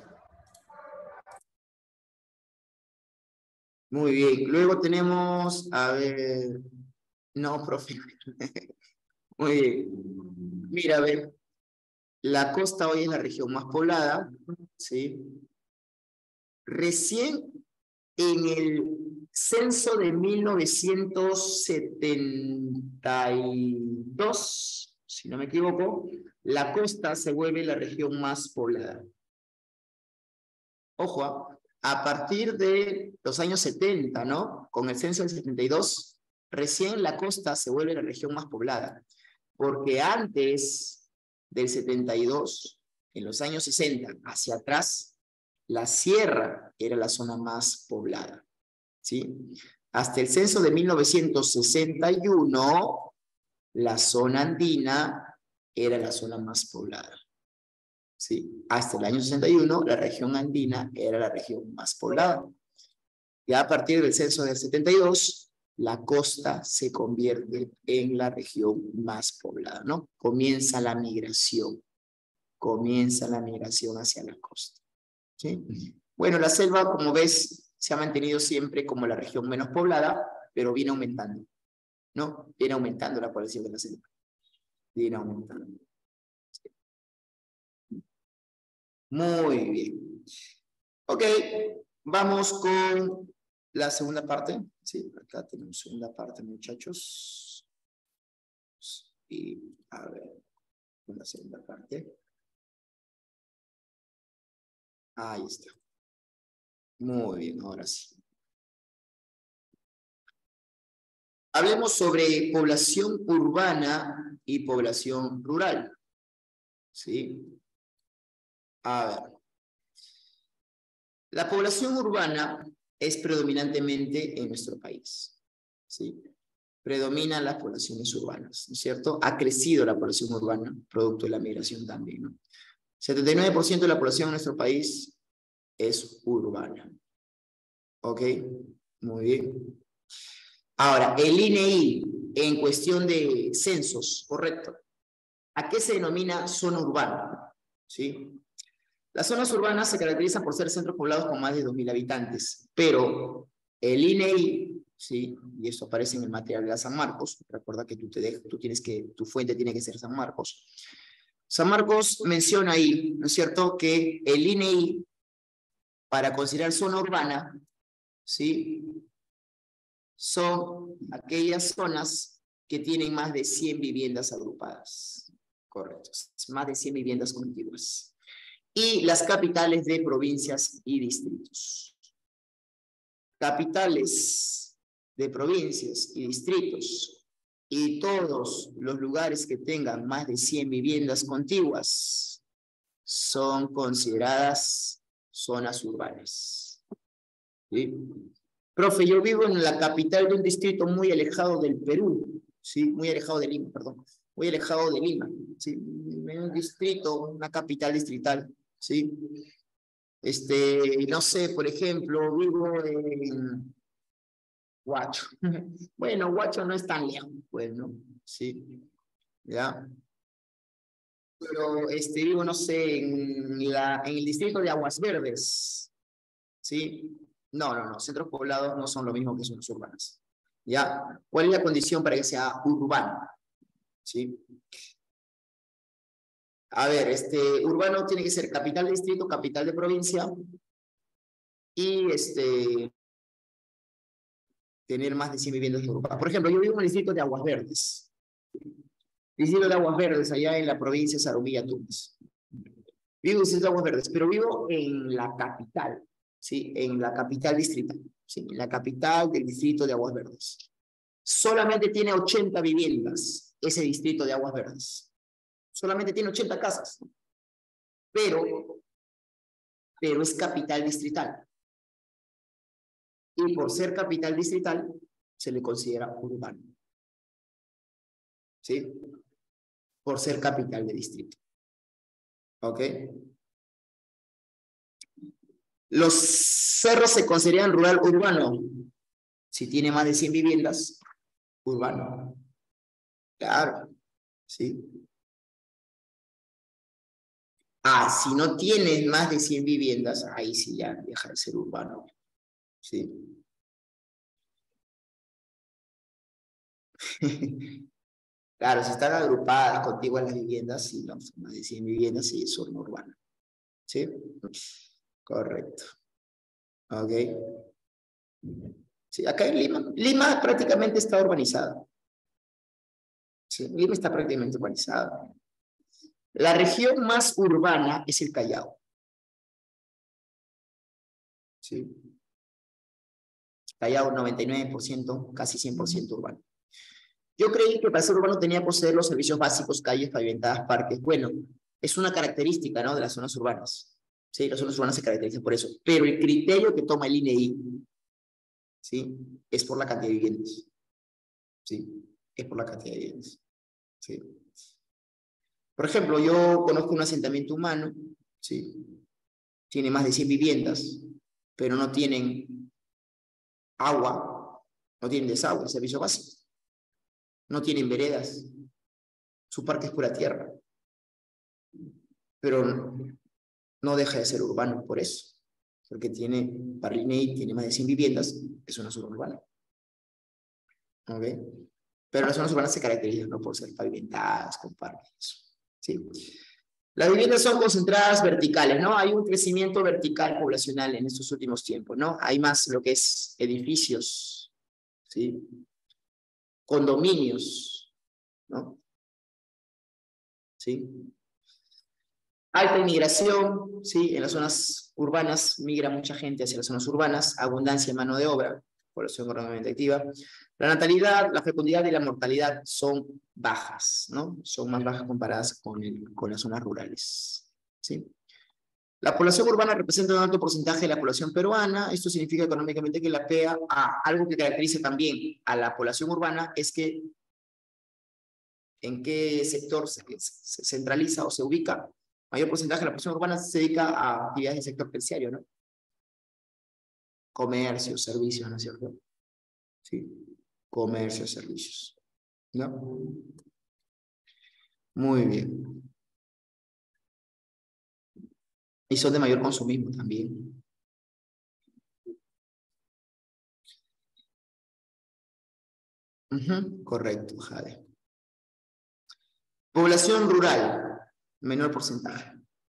Muy bien. Luego tenemos, a ver, no, profe. Muy bien. Mira, a ver, la costa hoy es la región más poblada, ¿sí? Recién en el censo de mil novecientos setenta y dos, si no me equivoco, la costa se vuelve la región más poblada. Ojo, a partir de los años setenta, ¿no? Con el censo del setenta y dos, recién la costa se vuelve la región más poblada. Porque antes del setenta y dos, en los años sesenta, hacia atrás, la sierra era la zona más poblada. ¿Sí? Hasta el censo de mil novecientos sesenta y uno, la zona andina era la zona más poblada. ¿Sí? Hasta el año sesenta y uno, la región andina era la región más poblada. Ya a partir del censo del setenta y dos, la costa se convierte en la región más poblada, ¿no? Comienza la migración. Comienza la migración hacia la costa. ¿Sí? Bueno, la selva, como ves, se ha mantenido siempre como la región menos poblada, pero viene aumentando, ¿no? Viene aumentando la población de la selva. Viene aumentando. Muy bien. Ok, vamos con la segunda parte. Sí, acá tenemos segunda parte, muchachos. Y a ver, con la segunda parte. Ahí está. Muy bien, ahora sí. Hablemos sobre población urbana y población rural. ¿Sí? A ver. La población urbana es predominantemente en nuestro país. ¿Sí? Predominan las poblaciones urbanas, ¿no es cierto? Ha crecido la población urbana, producto de la migración también, ¿no? setenta y nueve por ciento de la población en nuestro país es urbana. ¿Ok? Muy bien. Ahora, el I N E I, en cuestión de censos, correcto. ¿A qué se denomina zona urbana? ¿Sí? Las zonas urbanas se caracterizan por ser centros poblados con más de dos mil habitantes, pero el I N E I, ¿sí? Y esto aparece en el material de la San Marcos, recuerda que tú, te dejas, tú tienes que, tu fuente tiene que ser San Marcos. San Marcos menciona ahí, ¿no es cierto?, que el I N E I, para considerar zona urbana, ¿sí?, son aquellas zonas que tienen más de cien viviendas agrupadas. Correcto, más de cien viviendas contiguas. y las capitales de provincias y distritos. Capitales de provincias y distritos y todos los lugares que tengan más de cien viviendas contiguas son consideradas zonas urbanas. ¿Sí? Profe, yo vivo en la capital de un distrito muy alejado del Perú, ¿sí? Muy alejado de Lima, perdón, muy alejado de Lima, ¿sí? En un distrito, una capital distrital, ¿sí? Este, no sé, por ejemplo, vivo en Huacho. Bueno, Huacho no es tan lejos, pues, ¿no? Sí, ya. Pero este, vivo, no sé, en, la, en el distrito de Aguas Verdes, ¿sí? No, no, no, centros poblados no son lo mismo que zonas urbanas. ¿Ya? ¿Cuál es la condición para que sea urbano? ¿Sí? A ver, este, urbano tiene que ser capital de distrito, capital de provincia y este, tener más de cien viviendas en Europa. Por ejemplo, yo vivo en el distrito de Aguas Verdes. Distrito de Aguas Verdes, allá en la provincia de Zarumilla, Tumbes. Vivo en el distrito de Aguas Verdes, pero vivo en la capital, ¿sí? En la capital distrital, ¿sí? En la capital del distrito de Aguas Verdes. Solamente tiene ochenta viviendas ese distrito de Aguas Verdes. Solamente tiene ochenta casas. Pero, pero es capital distrital. Y por ser capital distrital, se le considera urbano. ¿Sí? Por ser capital de distrito. ¿Ok? Los cerros se consideran rural urbano. Si tiene más de cien viviendas, urbano. Claro. ¿Sí? Ah, si no tiene más de cien viviendas, ahí sí ya deja de ser urbano. ¿Sí? Claro, si están agrupadas contiguas las viviendas, sí, no, más de cien viviendas, sí, es zona urbana. ¿Sí? Correcto. Ok. Sí, acá en Lima, Lima prácticamente está urbanizada. Sí, Lima está prácticamente urbanizada. La región más urbana es el Callao. Sí. Callao, noventa y nueve por ciento, casi cien por ciento urbano. Yo creí que para ser urbano tenía que poseer los servicios básicos, calles, pavimentadas, parques. Bueno, es una característica, ¿no?, de las zonas urbanas. Sí, las zonas urbanas se caracterizan por eso. Pero el criterio que toma el I N E I, ¿sí?, es por la cantidad de viviendas. Sí, es por la cantidad de viviendas. Sí. Por ejemplo, yo conozco un asentamiento humano, ¿sí?, tiene más de cien viviendas, pero no tienen agua, no tienen desagüe, servicio básico. No tienen veredas. Su parque es pura tierra. Pero no, no deja de ser urbano por eso. Porque tiene, para el I N E I, tiene más de cien viviendas, es una zona urbana. ¿Ok? Pero las zonas urbanas se caracterizan, ¿no?, por ser pavimentadas, con parques. ¿Sí? Las viviendas son concentradas verticales, ¿no? Hay un crecimiento vertical poblacional en estos últimos tiempos, ¿no? Hay más lo que es edificios, ¿sí?, condominios, ¿no? ¿Sí? Alta inmigración, ¿sí? En las zonas urbanas migra mucha gente hacia las zonas urbanas, abundancia de mano de obra, población económicamente activa. La natalidad, la fecundidad y la mortalidad son bajas, ¿no? Son más bajas comparadas con, el, con las zonas rurales, ¿sí? La población urbana representa un alto porcentaje de la población peruana. Esto significa económicamente que la P E A, ah, algo que caracteriza también a la población urbana es que en qué sector se, se centraliza o se ubica. Mayor porcentaje de la población urbana se dedica a actividades del sector terciario, ¿no? Comercio, servicios, ¿no es cierto? Sí, comercio, servicios, ¿no? Muy bien. Y son de mayor consumismo también. Uh-huh, correcto, Jade. Población rural, menor porcentaje.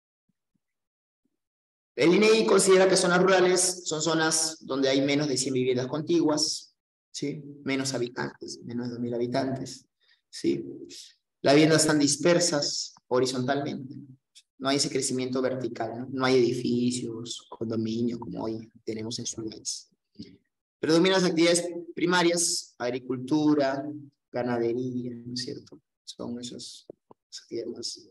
El I N E I considera que zonas rurales son zonas donde hay menos de cien viviendas contiguas, ¿sí? Menos habitantes, menos de dos mil habitantes, ¿sí? Las viviendas están dispersas horizontalmente, No hay ese crecimiento vertical, ¿no? No hay edificios, condominios como hoy tenemos en ciudades. Predominan las actividades primarias, agricultura, ganadería, ¿no es cierto? Son esas actividades más,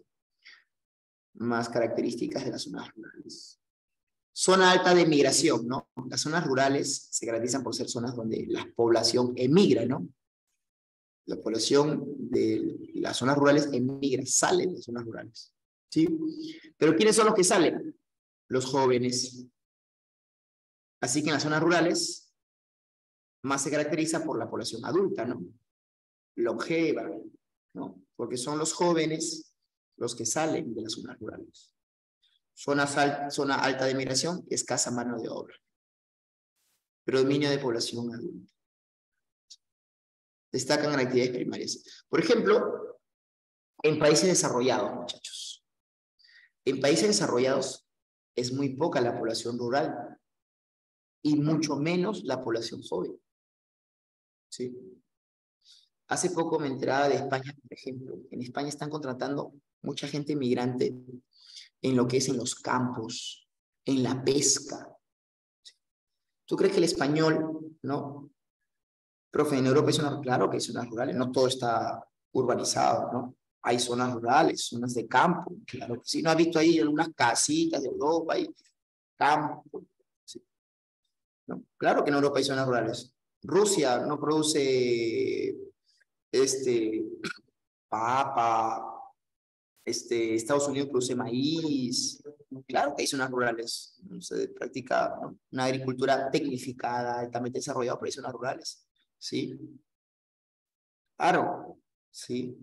más características de las zonas rurales. Zona alta de migración, ¿no? Las zonas rurales se caracterizan por ser zonas donde la población emigra, ¿no? La población de las zonas rurales emigra, sale de las zonas rurales, ¿sí? Pero ¿quiénes son los que salen? Los jóvenes. Así que en las zonas rurales más se caracteriza por la población adulta, ¿no? Longeva, ¿no? Porque son los jóvenes los que salen de las zonas rurales. Zona, sal, zona alta de migración, escasa mano de obra. Predominio de población adulta. Destacan en actividades primarias. Por ejemplo, en países desarrollados, muchachos. En países desarrollados es muy poca la población rural y mucho menos la población joven. ¿Sí? Hace poco me enteraba de España, por ejemplo. En España están contratando mucha gente migrante en lo que es en los campos, en la pesca. ¿Tú crees que el español, no? Profe, en Europa hay zonas, claro que hay zonas rurales, no todo está urbanizado, ¿no? Hay zonas rurales, zonas de campo, claro que sí. ¿No has visto ahí algunas casitas de Europa y campo? Sí. ¿No? Claro que en Europa hay zonas rurales. Rusia no produce este, papa, este, Estados Unidos produce maíz. Claro que hay zonas rurales. Se practica, ¿no?, una agricultura tecnificada, altamente desarrollada, pero hay zonas rurales. ¿Sí? Claro, sí.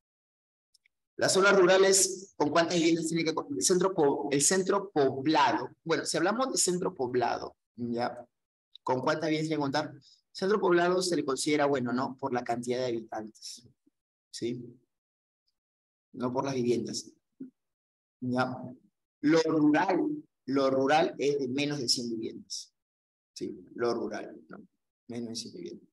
Las zonas rurales, ¿con cuántas viviendas tiene que el centro, el centro poblado? Bueno, si hablamos de centro poblado, ¿ya? ¿Con cuántas viviendas tiene que contar? Centro poblado se le considera bueno, ¿no? Por la cantidad de habitantes, ¿sí? No por las viviendas, ¿ya? Lo rural, lo rural es de menos de cien viviendas, ¿sí? Lo rural, ¿no? Menos de cien viviendas.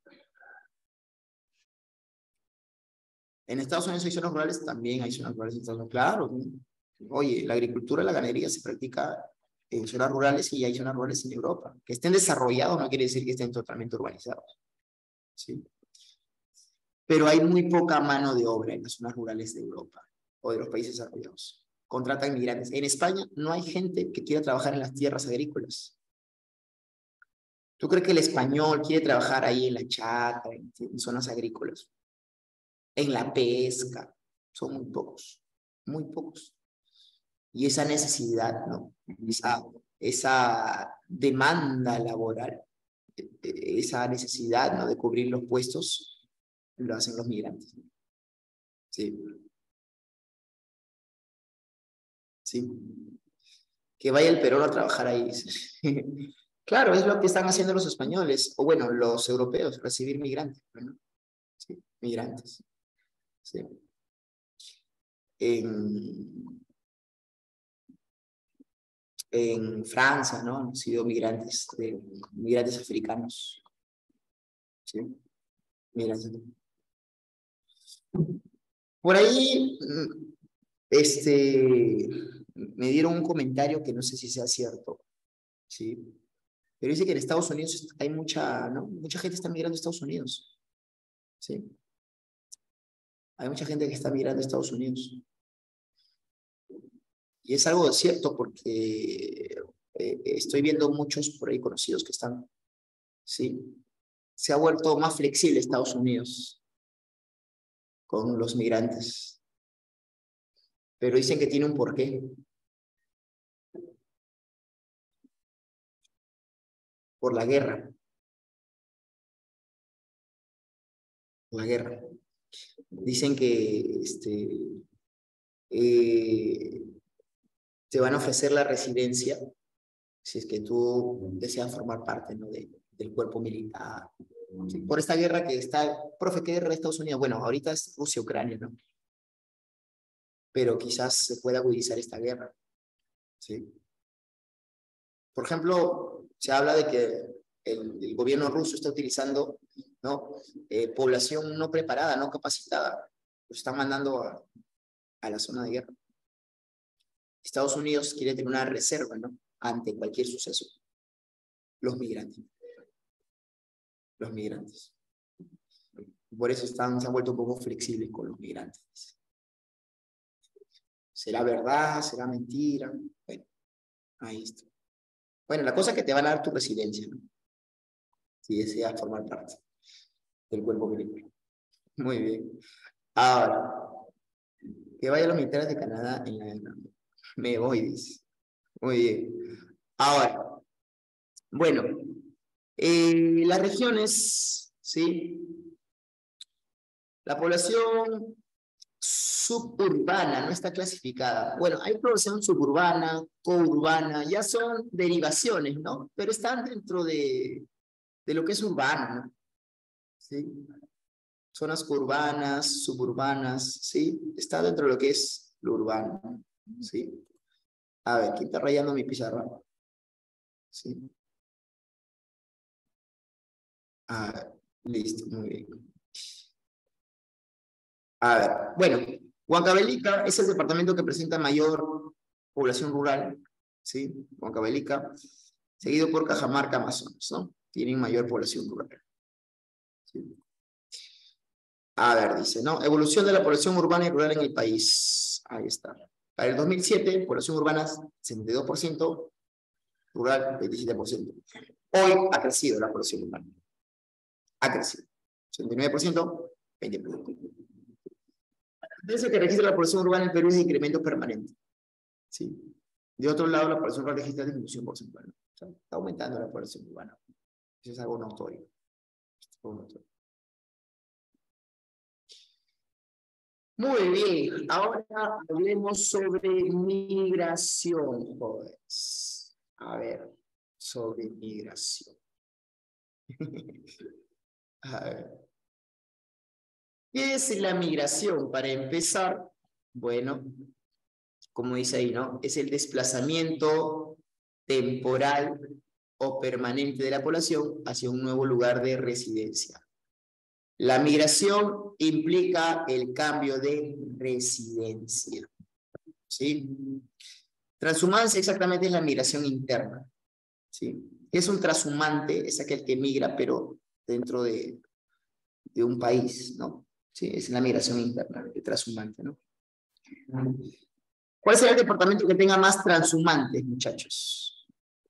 En Estados Unidos hay zonas rurales, también hay zonas rurales en Estados Unidos, claro. Oye, la agricultura, la ganadería se practica en zonas rurales y hay zonas rurales en Europa. Que estén desarrollados no quiere decir que estén totalmente urbanizados, ¿sí? Pero hay muy poca mano de obra en las zonas rurales de Europa o de los países desarrollados. Contratan migrantes. En España no hay gente que quiera trabajar en las tierras agrícolas. ¿Tú crees que el español quiere trabajar ahí en la chacra, en, en zonas agrícolas? En la pesca, son muy pocos, muy pocos. Y esa necesidad, ¿no? Esa, esa demanda laboral, esa necesidad, ¿no?, de cubrir los puestos, lo hacen los migrantes. Sí. Sí. Que vaya el Perón a trabajar ahí. Claro, es lo que están haciendo los españoles, o bueno, los europeos, recibir migrantes, ¿no? Sí, migrantes. Sí. En, en Francia, ¿no? Han sido migrantes, de, migrantes africanos. ¿Sí? Migrantes. Por ahí, este, me dieron un comentario que no sé si sea cierto, ¿sí? Pero dice que en Estados Unidos hay mucha, ¿no? Mucha gente está migrando a Estados Unidos, ¿sí? Hay mucha gente que está migrando a Estados Unidos. Y es algo cierto porque eh, estoy viendo muchos por ahí conocidos que están, ¿sí? Se ha vuelto más flexible Estados Unidos con los migrantes. Pero dicen que tiene un porqué. Por la guerra. Por la guerra. Dicen que este, eh, te van a ofrecer la residencia si es que tú deseas formar parte, ¿no?, de, del cuerpo militar. ¿Sí? Por esta guerra que está, profe, ¿qué guerra de Estados Unidos? Bueno, ahorita es Rusia-Ucrania, ¿no? Pero quizás se pueda agudizar esta guerra, ¿sí? Por ejemplo, se habla de que el, el gobierno ruso está utilizando, ¿no?, eh, población no preparada, no capacitada. Lo están mandando a, a la zona de guerra. Estados Unidos quiere tener una reserva, ¿no? Ante cualquier suceso. Los migrantes. Los migrantes. Por eso están, se han vuelto un poco flexibles con los migrantes. ¿Será verdad? ¿Será mentira? Bueno, ahí está. Bueno, la cosa es que te van a dar tu residencia, ¿no? Si deseas formar parte del cuerpo militar. Muy bien. Ahora, que vayan los militares de Canadá en la guerra. Me voy, dice. Muy bien. Ahora, bueno, eh, las regiones, ¿sí? La población suburbana no está clasificada. Bueno, hay población suburbana, courbana, ya son derivaciones, ¿no? Pero están dentro de, de lo que es urbano, ¿no? ¿Sí? Zonas urbanas, suburbanas, ¿sí? Está dentro de lo que es lo urbano, ¿sí? A ver, ¿quién está rayando mi pizarra? ¿Sí? Ah, listo, muy bien. A ver, bueno, Huancavelica es el departamento que presenta mayor población rural, ¿sí? Huancavelica, seguido por Cajamarca, Amazonas, ¿no? Tienen mayor población rural. ¿Sí? A ver, dice, ¿no? Evolución de la población urbana y rural en el país. Ahí está. Para el dos mil siete, población urbana setenta y dos por ciento, rural veintisiete por ciento. Hoy ha crecido la población urbana. Ha crecido. setenta y nueve por ciento, veinte por ciento. Desde que registra la población urbana en Perú es de incremento permanente. ¿Sí? De otro lado, la población rural registra disminución porcentual. O sea, está aumentando la población urbana. Eso es algo notorio. Es algo notorio. Muy bien, ahora hablemos sobre migración, jóvenes. A ver, sobre migración. A ver. ¿Qué es la migración? Para empezar, bueno, como dice ahí, ¿no? Es el desplazamiento temporal o permanente de la población hacia un nuevo lugar de residencia. La migración implica el cambio de residencia. ¿Sí? Transhumancia exactamente es la migración interna. ¿Sí? Es un transhumante, es aquel que migra, pero dentro de, de un país, ¿no? Sí, es la migración interna, el transhumante, ¿no? ¿Cuál será el departamento que tenga más transhumantes, muchachos?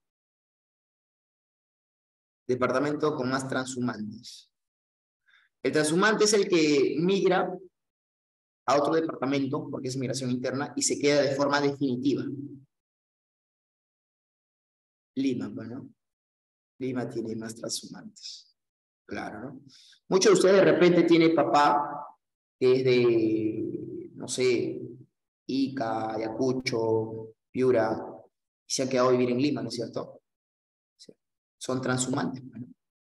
Departamento con más transhumantes. El transhumante es el que migra a otro departamento, porque es migración interna, y se queda de forma definitiva. Lima, bueno. Lima tiene más transhumantes. Claro, ¿no? Muchos de ustedes de repente tienen papá que es de, no sé, Ica, Ayacucho, Piura, y se han quedado a vivir en Lima, ¿no es cierto? Sí. Son transhumantes, ¿no?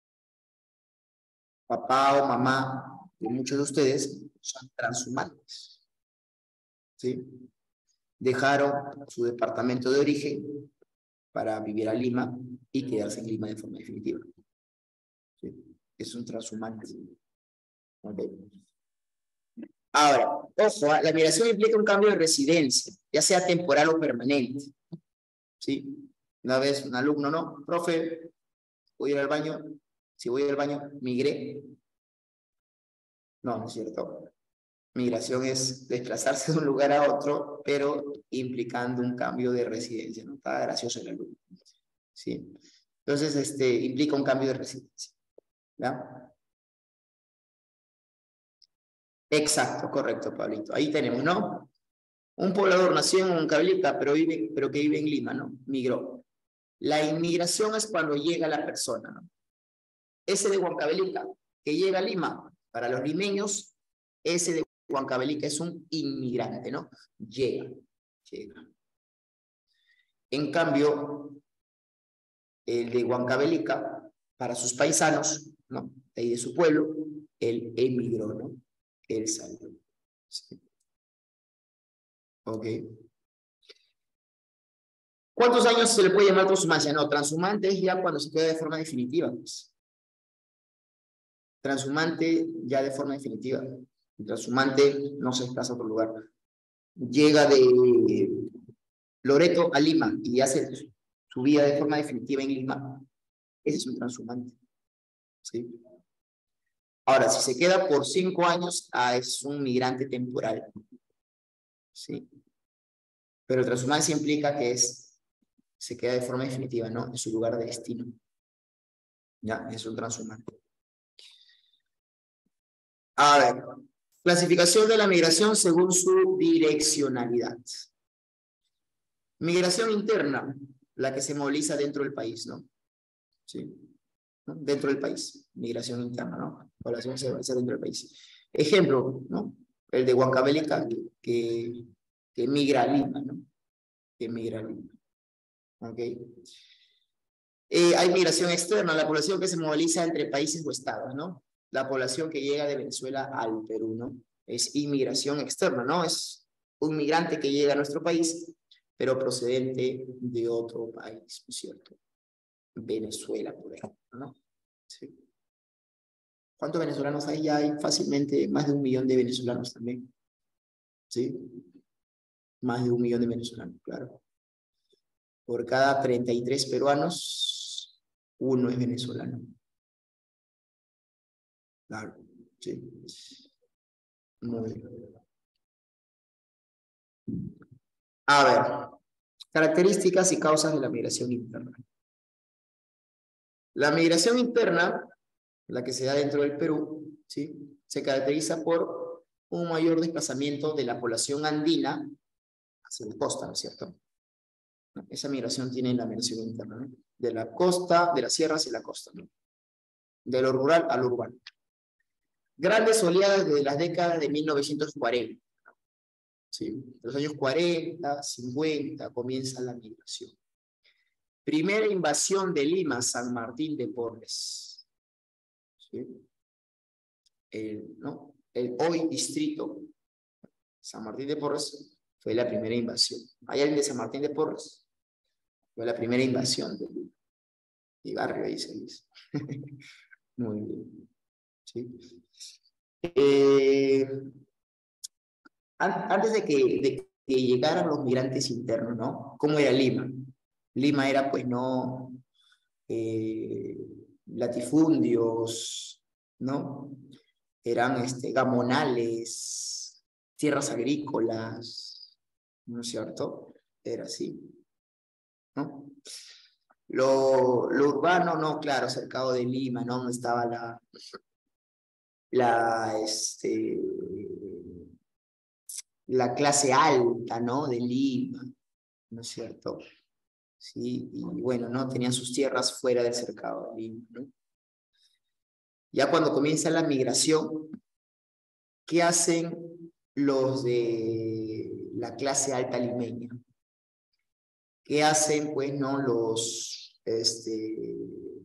Papá o mamá de muchos de ustedes son transhumantes, ¿sí? Dejaron su departamento de origen para vivir a Lima y quedarse en Lima de forma definitiva. ¿Sí? Es un transhumante. Okay. Ahora, ojo, la migración implica un cambio de residencia, ya sea temporal o permanente. ¿Sí? Una vez un alumno, no, profe, voy a ir al baño. Si voy al baño, migré. No, no es cierto. Migración es desplazarse de un lugar a otro, pero implicando un cambio de residencia, ¿no? Está gracioso el alumno. ¿Sí? Entonces, este, implica un cambio de residencia. ¿Ya? Exacto, correcto, Pablito. Ahí tenemos, ¿no? Un poblador nació en Huancavelica, pero, vive, pero que vive en Lima, ¿no? Migró. La inmigración es cuando llega la persona, ¿no? Ese de Huancavelica, que llega a Lima, para los limeños, ese de Huancavelica es un inmigrante, ¿no? Llega, llega. En cambio, el de Huancavelica, para sus paisanos, ¿no? De ahí de su pueblo, él emigró, ¿no? Él salió. ¿Sí? Ok. ¿Cuántos años se le puede llamar transhumancia? No, transhumante es ya cuando se queda de forma definitiva. Pues. Transhumante ya de forma definitiva. El transhumante no se desplaza a otro lugar. Llega de, Loreto a Lima y hace su vida de forma definitiva en Lima, ese es un transhumante. ¿Sí? Ahora, si se queda por cinco años, ah, es un migrante temporal. ¿Sí? Pero transhumancia implica que es, se queda de forma definitiva, ¿no? En su lugar de destino. Ya, es un transhumante. A ver, clasificación de la migración según su direccionalidad. Migración interna, la que se moviliza dentro del país, ¿no? Sí. ¿No? Dentro del país, migración interna, ¿no? Población se moviliza dentro del país. Ejemplo, ¿no? El de Huancavelica, que, que migra a Lima, ¿no? Que migra a Lima. ¿Ok? Eh, hay migración externa, la población que se moviliza entre países o estados, ¿no? La población que llega de Venezuela al Perú, ¿no? Es inmigración externa, ¿no? Es un migrante que llega a nuestro país, pero procedente de otro país, ¿no es cierto? Venezuela, por ejemplo, ¿no? Sí. ¿Cuántos venezolanos hay? Ya hay fácilmente más de un millón de venezolanos también. ¿Sí? Más de un millón de venezolanos, claro. Por cada treinta y tres peruanos, uno es venezolano. Claro, sí. Muy bien. A ver, características y causas de la migración interna. La migración interna, la que se da dentro del Perú, ¿sí? Se caracteriza por un mayor desplazamiento de la población andina hacia la costa, ¿no es cierto? Esa migración tiene la migración interna, ¿no? De la costa, de la sierra hacia la costa, ¿no? De lo rural a lo urbano. Grandes oleadas desde las décadas de mil novecientos cuarenta. ¿Sí? En los años cuarenta, cincuenta comienza la migración. Primera invasión de Lima, San Martín de Porres. ¿Sí? El, ¿no? El hoy distrito San Martín de Porres fue la primera invasión. ¿Hay alguien de San Martín de Porres? Fue la primera invasión de Lima. Mi barrio ahí se dice. Muy bien. ¿Sí? Eh, antes de que, de que llegaran los migrantes internos, ¿no? ¿Cómo era Lima? Lima era, pues, no, eh, latifundios, ¿no? Eran este, gamonales, tierras agrícolas, ¿no es cierto? Era así, ¿no? Lo, lo urbano, no, claro, cercado de Lima, ¿no? Donde estaba la, la, este, la clase alta, ¿no? De Lima, ¿no es cierto? Sí, y bueno, ¿no? Tenían sus tierras fuera del cercado de Lima, ¿no? Ya cuando comienza la migración, ¿qué hacen los de la clase alta limeña? ¿Qué hacen, pues, no, los, este,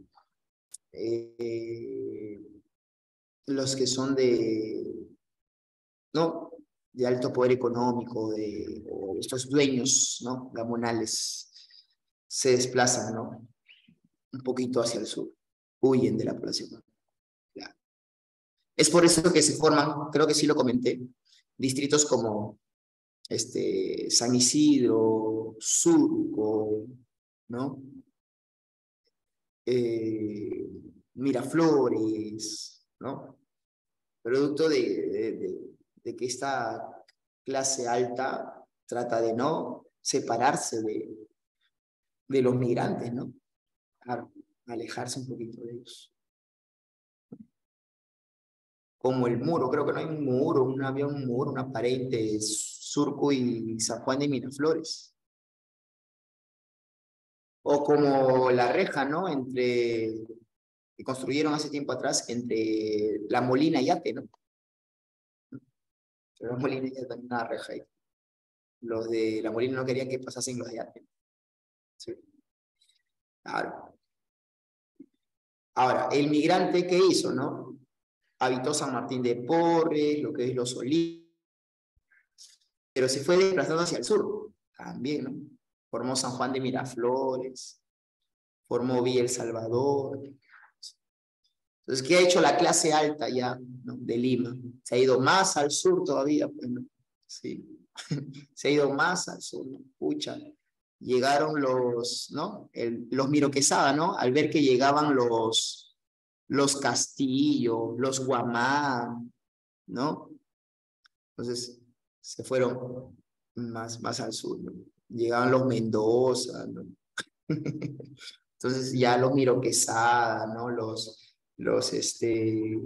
eh, los que son de, no, de alto poder económico, de, o estos dueños, ¿no? Gamonales, se desplazan, ¿no? Un poquito hacia el sur, huyen de la población. Claro. Es por eso que se forman, creo que sí lo comenté, distritos como este, San Isidro, Surco, ¿no? Eh, Miraflores, ¿no? Producto de, de, de, de que esta clase alta trata de no separarse de, de los migrantes, ¿no? Claro, alejarse un poquito de ellos. Como el muro, creo que no hay un muro, un, había un muro, una pared de Surco y San Juan de Miraflores. O como la reja, ¿no? Entre, que construyeron hace tiempo atrás entre La Molina y Ate, ¿no? Pero La Molina y Ate también una reja ahí. Los de La Molina no querían que pasasen los de Ate. Sí. Claro. Ahora, el migrante, ¿qué hizo, no? Habitó San Martín de Porres, lo que es Los Olivos, pero se fue desplazando hacia el sur, también, ¿no? Formó San Juan de Miraflores, formó Villa El Salvador. Entonces, ¿qué ha hecho la clase alta ya, ¿no? De Lima? Se ha ido más al sur todavía, pues, ¿no? Sí. Se ha ido más al sur, ¿no? Pucha, llegaron los, ¿no? El, los Miro Quesada, ¿no? Al ver que llegaban los, los Castillo, los Guamán, ¿no? Entonces se fueron más, más al sur, ¿no? Llegaban los Mendoza, ¿no? Entonces ya los Miro Quesada, ¿no? Los, los, este,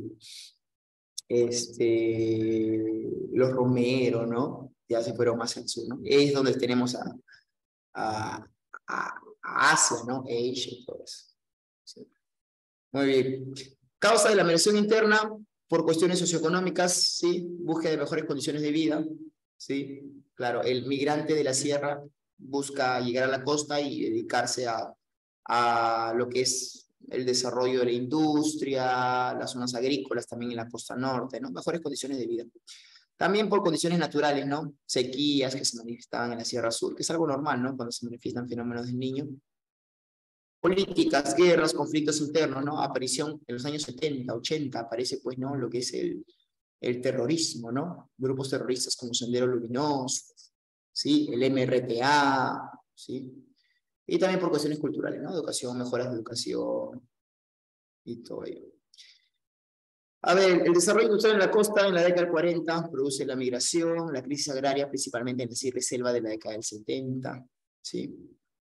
este, los Romero, ¿no? Ya se fueron más al sur, ¿no? Es donde tenemos a, a, a, a Asia, ¿no? Asia y todo eso. Sí. Muy bien. Causa de la migración interna por cuestiones socioeconómicas, ¿sí? Búsqueda de mejores condiciones de vida, ¿sí? Claro, el migrante de la sierra busca llegar a la costa y dedicarse a, a lo que es el desarrollo de la industria, las zonas agrícolas también en la costa norte, ¿no? Mejores condiciones de vida. También por condiciones naturales, ¿no? Sequías que se manifestaban en la Sierra Sur, que es algo normal, ¿no? Cuando se manifiestan fenómenos del Niño. Políticas, guerras, conflictos internos, ¿no? Aparición en los años setenta, ochenta, aparece, pues, ¿no? Lo que es el, el terrorismo, ¿no? Grupos terroristas como Sendero Luminoso, ¿sí? El M R T A, ¿sí? Y también por cuestiones culturales, ¿no? Educación, mejoras de educación y todo ello. A ver, el desarrollo industrial en la costa en la década del cuarenta produce la migración, la crisis agraria, principalmente en la sierra y selva de la década del setenta, ¿sí?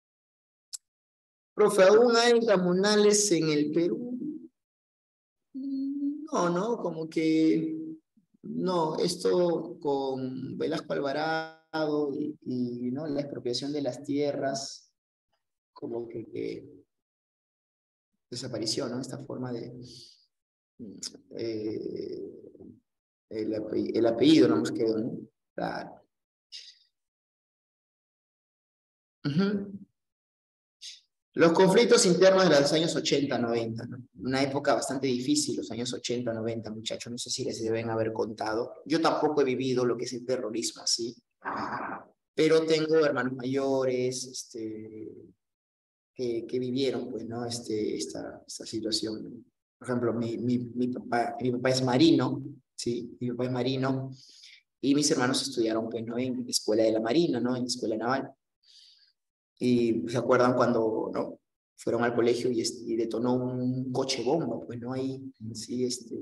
Profe, ¿aún hay gamonales en el Perú? No, no, como que no, esto con Velasco Alvarado y, y ¿no? La expropiación de las tierras, como que, que desapareció, ¿no? Esta forma de... Eh, el, ape- el apellido no nos quedó, ¿no? Claro. Ujú. Los conflictos internos de los años ochenta, noventa, ¿no? Una época bastante difícil, los años ochenta, noventa, muchachos, no sé si les deben haber contado. Yo tampoco he vivido lo que es el terrorismo así, pero tengo hermanos mayores, este, que, que vivieron, pues, ¿no? Este, esta, esta situación. Por ejemplo, mi, mi, mi, papá, mi papá es marino, ¿sí? Mi papá es marino, y mis hermanos estudiaron, pues, ¿no? En la escuela de la Marina, ¿no? En la escuela naval. Y se acuerdan cuando, ¿no? Fueron al colegio y, y detonó un coche bomba, pues, ¿no? Ahí, sí, este,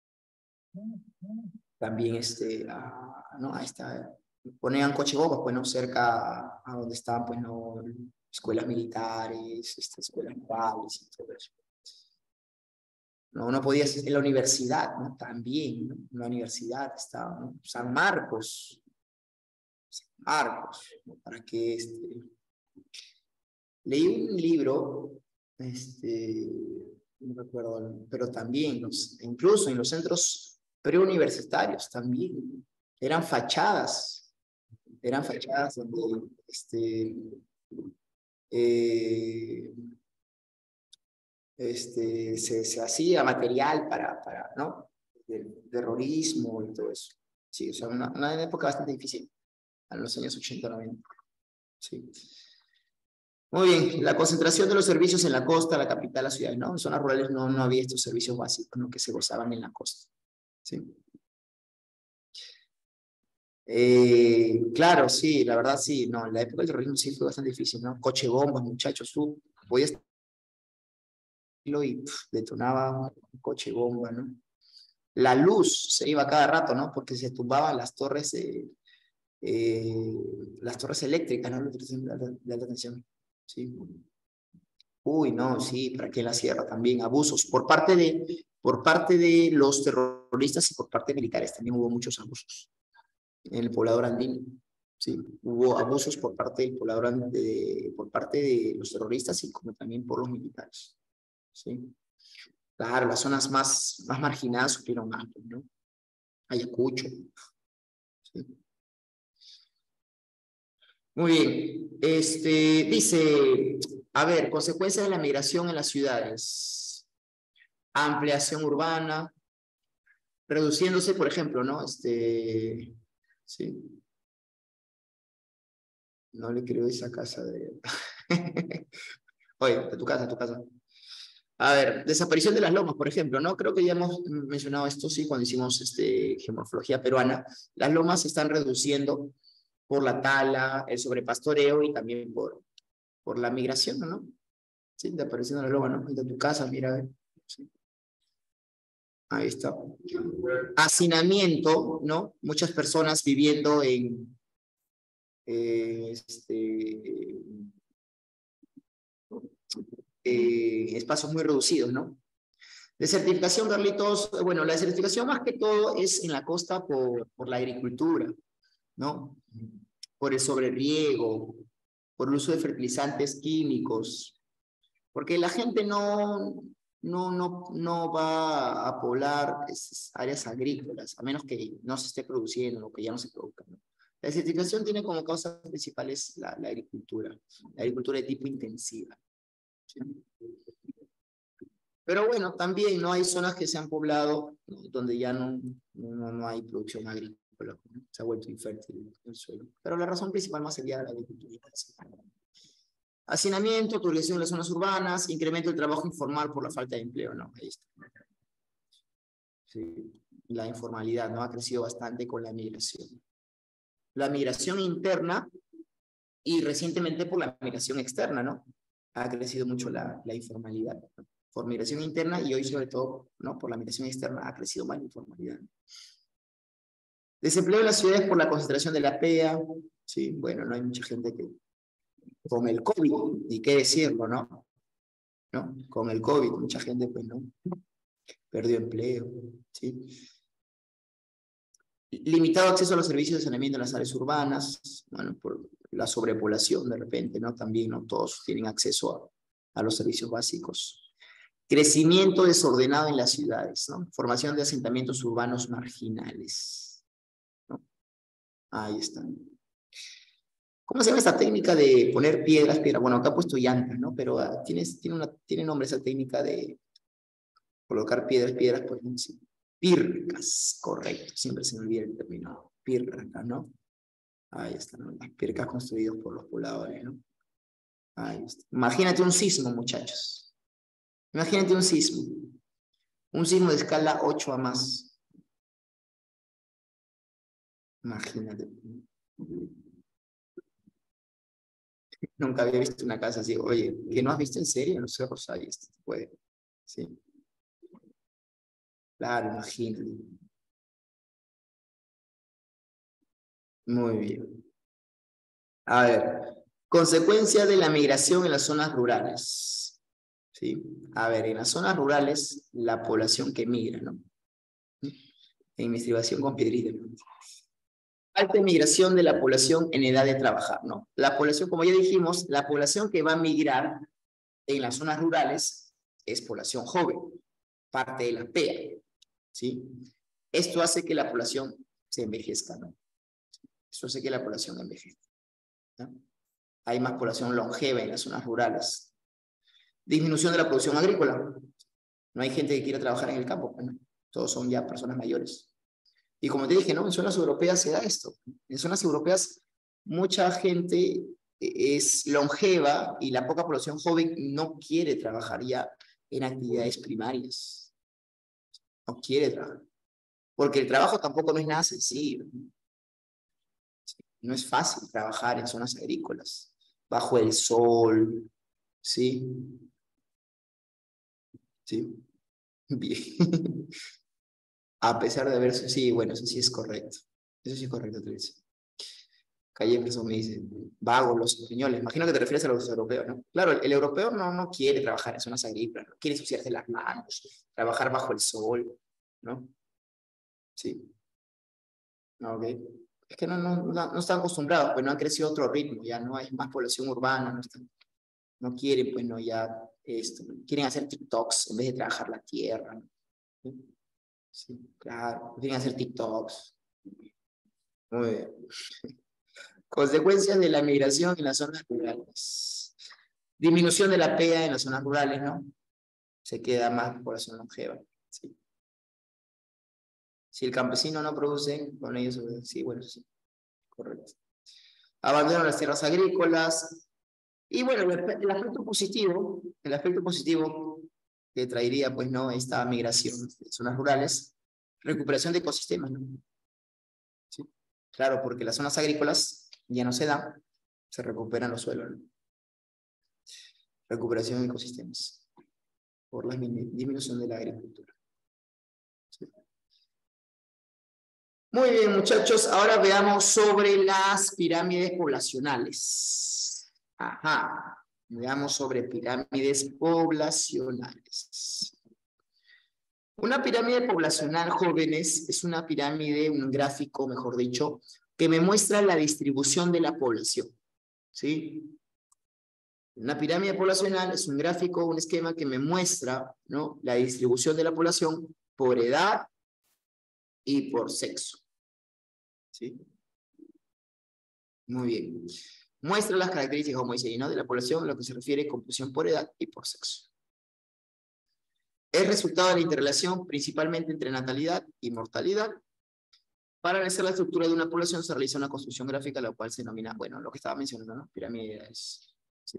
también, este, a, ¿no? A esta, ponían coche bomba, pues, ¿no? Cerca a donde estaban, pues, ¿no? Escuelas militares, este, escuelas navales y todo eso. No, no podía ser en la universidad, ¿no? También, ¿no? En la universidad estaba, ¿no? San Marcos, San Marcos, ¿no? Para que, este, leí un libro, este, no recuerdo, pero también, los, incluso en los centros preuniversitarios también, eran fachadas, eran fachadas donde, este, eh, este, se, se hacía material para, para ¿no? De, terrorismo y todo eso. Sí, o sea, una, una época bastante difícil, en los años ochenta, noventa. Sí. Muy bien, la concentración de los servicios en la costa, la capital, la ciudad, ¿no? En zonas rurales no, no había estos servicios básicos, ¿no? Que se gozaban en la costa. Sí. Eh, claro, sí, la verdad sí, no, en la época del terrorismo sí fue bastante difícil, ¿no? Coche bombas, muchachos, tú podías y pff, detonaba un coche bomba, ¿no? La luz se iba cada rato, ¿no? Porque se tumbaban las torres, eh, eh, las torres eléctricas, ¿no? De alta, de alta tensión, sí. Uy, no, sí, para qué la sierra también, abusos por parte de, por parte de los terroristas y por parte de militares, también hubo muchos abusos en el poblador andino, sí, hubo abusos por parte del poblador and- de, por parte de los terroristas y como también por los militares, sí. Claro, las zonas más, más marginadas sufrieron más, pues, ¿no? Ayacucho, sí. Muy bien, este, dice, a ver, consecuencias de la migración en las ciudades, ampliación urbana, reduciéndose, por ejemplo, ¿no? Este, sí, no le creo esa casa de... Oye, de tu casa, de tu casa. A ver, desaparición de las lomas, por ejemplo, ¿no? Creo que ya hemos mencionado esto, sí, cuando hicimos este, geomorfología peruana. Las lomas se están reduciendo por la tala, el sobrepastoreo y también por, por la migración, ¿no? Sí, te apareciendo la loba, ¿no? De tu casa, mira, a ver. Sí. Ahí está. Hacinamiento, ¿no? Muchas personas viviendo en eh, este, eh, espacios muy reducidos, ¿no? Desertificación, Carlitos, bueno, la desertificación más que todo es en la costa por, por la agricultura, ¿no? Por el sobreriego, por el uso de fertilizantes químicos, porque la gente no, no, no, no va a poblar esas áreas agrícolas, a menos que no se esté produciendo o que ya no se produzca, ¿no? La desertificación tiene como causas principales la, la agricultura, la agricultura de tipo intensiva, ¿sí? Pero bueno, también no hay zonas que se han poblado, ¿no? Donde ya no, no, no hay producción agrícola, ¿no? Se ha vuelto infértil el suelo. Pero la razón principal más sería la agricultura. Hacinamiento, turbulación de las zonas urbanas, incremento del trabajo informal por la falta de empleo, ¿no? Ahí está. Sí. La informalidad, ¿no? Ha crecido bastante con la migración. La migración interna y recientemente por la migración externa, ¿no? Ha crecido mucho la, la informalidad, ¿no? Por migración interna y hoy sobre todo, ¿no? Por la migración externa ha crecido más la informalidad. Desempleo en las ciudades por la concentración de la P E A, sí, bueno, no hay mucha gente que con el COVID, ni qué decirlo, ¿no? ¿No? Con el COVID, mucha gente pues no perdió empleo, ¿sí? Limitado acceso a los servicios de saneamiento en las áreas urbanas, bueno, por la sobrepoblación de repente, ¿no? También no todos tienen acceso a, a los servicios básicos. Crecimiento desordenado en las ciudades, ¿no? Formación de asentamientos urbanos marginales, ¿no? Ahí están. ¿Cómo se llama esta técnica de poner piedras, piedras? Bueno, acá he puesto llantas, ¿no? Pero uh, tienes, tiene, una, tiene nombre esa técnica de colocar piedras, piedras, por ejemplo, sí. Pircas, correcto, siempre se me olvida el término, pircas, ¿no? Ahí están, ¿no? Las pircas construidas por los pobladores, ¿no? Ahí está. Imagínate un sismo, muchachos. Imagínate un sismo. Un sismo de escala ocho a más. Imagínate. Nunca había visto una casa así. Oye, ¿qué no has visto en serio? En los cerros ahí esto puede. Sí. Claro, imagínate. Muy bien. A ver, consecuencia de la migración en las zonas rurales. ¿Sí? A ver, en las zonas rurales, la población que migra, ¿no? En investigación con Piedrita. Alta migración de la población en edad de trabajar, ¿no? La población, como ya dijimos, la población que va a migrar en las zonas rurales es población joven, parte de la P E A, ¿sí? Esto hace que la población se envejezca, ¿no? Esto hace que la población envejezca, ¿no? Hay más población longeva en las zonas rurales. Disminución de la producción agrícola. No hay gente que quiera trabajar en el campo, ¿no? Todos son ya personas mayores. Y como te dije, ¿no? En zonas europeas se da esto. En zonas europeas mucha gente es longeva y la poca población joven no quiere trabajar ya en actividades primarias. No quiere trabajar. Porque el trabajo tampoco no es nada sencillo. No es fácil trabajar en zonas agrícolas, bajo el sol, ¿sí? ¿Sí? Bien. A pesar de haber, sí, bueno, eso sí es correcto. Eso sí es correcto, Teresa. Calle Jefferson me dice, vagos los españoles. Imagino que te refieres a los europeos, ¿no? Claro, el, el europeo no, no quiere trabajar en zonas agrícolas, no quiere ensuciarse las manos, trabajar bajo el sol, ¿no? Sí. Ok. Es que no, no, no, no están acostumbrados, pues no han crecido a otro ritmo, ya no hay más población urbana, no, están, no quieren, pues no, ya esto, quieren hacer TikToks en vez de trabajar la tierra, ¿no? Sí, claro, quieren hacer TikToks. Muy bien. Consecuencias de la migración en las zonas rurales. Disminución de la P E A en las zonas rurales, ¿no? Se queda más población longeva. ¿Sí? Si el campesino no produce, con ellos, sí, bueno, sí, correcto. Abandonan las tierras agrícolas. Y bueno, el, el aspecto positivo, el aspecto positivo que traería, pues, ¿no? Esta migración de zonas rurales, recuperación de ecosistemas, ¿no? ¿Sí? Claro, porque las zonas agrícolas ya no se dan, se recuperan los suelos, ¿no? recuperación de ecosistemas por la disminución de la agricultura. ¿Sí? Muy bien, muchachos, ahora veamos sobre las pirámides poblacionales. Ajá, veamos sobre pirámides poblacionales. Una pirámide poblacional, jóvenes, es una pirámide, un gráfico, mejor dicho, que me muestra la distribución de la población. ¿Sí? Una pirámide poblacional es un gráfico, un esquema que me muestra, ¿no?, la distribución de la población por edad y por sexo. ¿Sí? Muy bien. Muestra las características, como dice ahí, ¿no?, de la población, a lo que se refiere a composición por edad y por sexo. Es resultado de la interrelación principalmente entre natalidad y mortalidad. Para analizar la estructura de una población se realiza una construcción gráfica, la cual se denomina, bueno, lo que estaba mencionando, ¿no?, pirámides. Sí.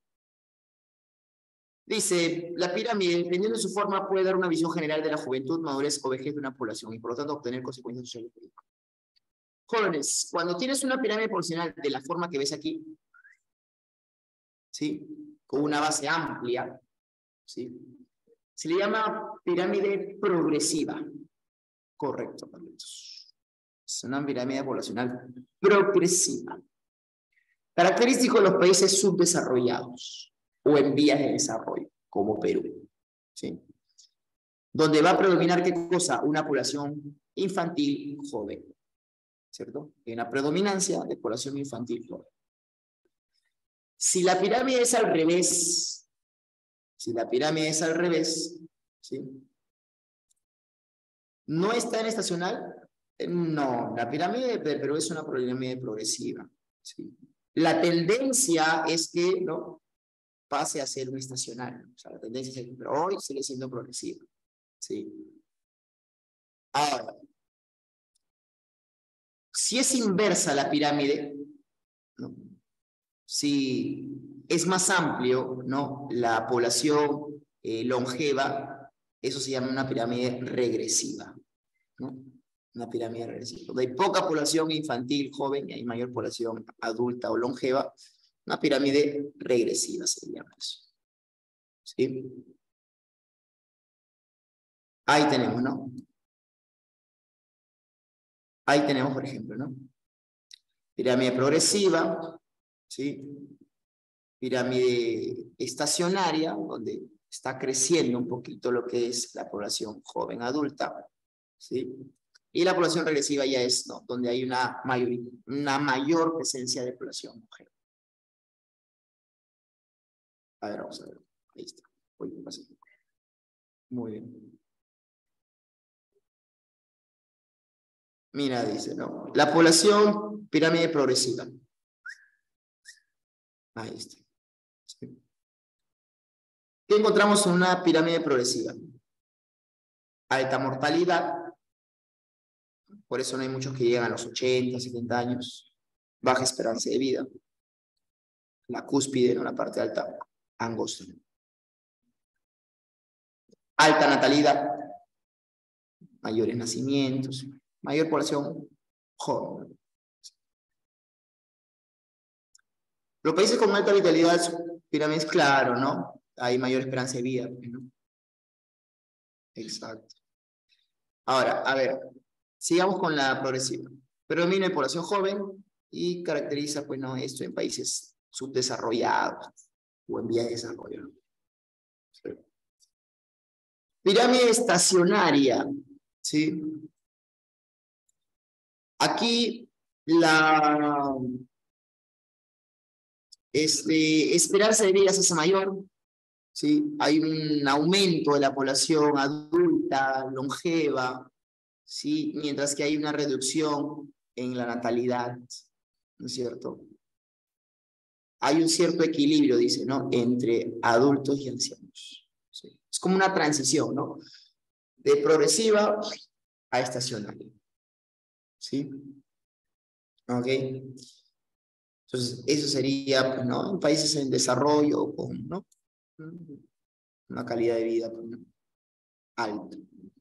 Dice, la pirámide, dependiendo de su forma, puede dar una visión general de la juventud, madurez o vejez de una población y por lo tanto obtener consecuencias sociales y políticas. Jóvenes, cuando tienes una pirámide poblacional de la forma que ves aquí, ¿sí?, con una base amplia, ¿sí?, se le llama pirámide progresiva. Correcto, Carlitos. Es una pirámide poblacional progresiva. Característico de los países subdesarrollados o en vías de desarrollo, como Perú. ¿Sí? Donde va a predominar, ¿qué cosa? Una población infantil joven. ¿Cierto? Hay una predominancia de población infantil joven. Si la pirámide es al revés, si la pirámide es al revés, ¿sí?, ¿no está en estacional? No, la pirámide de Perú es una pirámide progresiva. ¿Sí? La tendencia es que, ¿no?, pase a ser un estacional. O sea, la tendencia es que, pero hoy sigue siendo progresiva. ¿Sí? Ahora, si es inversa la pirámide, ¿no?, si es más amplio, ¿no?, la población eh, longeva, eso se llama una pirámide regresiva, ¿no? Una pirámide regresiva. Donde hay poca población infantil joven y hay mayor población adulta o longeva, una pirámide regresiva se llama eso. ¿Sí? Ahí tenemos, ¿no? Ahí tenemos, por ejemplo, ¿no?, pirámide progresiva, ¿sí?, pirámide estacionaria, donde está creciendo un poquito lo que es la población joven adulta, ¿sí? Y la población regresiva ya es, ¿no?, donde hay una mayor, una mayor presencia de población mujer. A ver, vamos a ver. Ahí está. Uy, ¿qué pasa? Muy bien. Mira, dice, ¿no?, la población pirámide progresiva. Ahí está. ¿Sí? ¿Qué encontramos en una pirámide progresiva? Alta mortalidad. Por eso no hay muchos que llegan a los ochenta, setenta años. Baja esperanza de vida. La cúspide, ¿no?, la parte alta, angosta. Alta natalidad. Mayores nacimientos. Mayor población joven. Los países con alta vitalidad, pirámides, claro, ¿no? Hay mayor esperanza de vida, ¿no? Exacto. Ahora, a ver, sigamos con la progresiva. Predomina en población joven y caracteriza, pues, no, esto en países subdesarrollados o en vías de desarrollo. Sí. Pirámide estacionaria, ¿sí? Aquí la este, esperanza de vida se hace mayor, ¿sí? Hay un aumento de la población adulta, longeva, ¿sí?, mientras que hay una reducción en la natalidad, ¿no es cierto? Hay un cierto equilibrio, dice, ¿no?, entre adultos y ancianos. ¿Sí? Es como una transición, ¿no?, de progresiva a estacionaria. ¿Sí? Ok. Entonces, eso sería, pues, ¿no?, en países en desarrollo, con, ¿no?, una calidad de vida, pues, ¿no?, alta.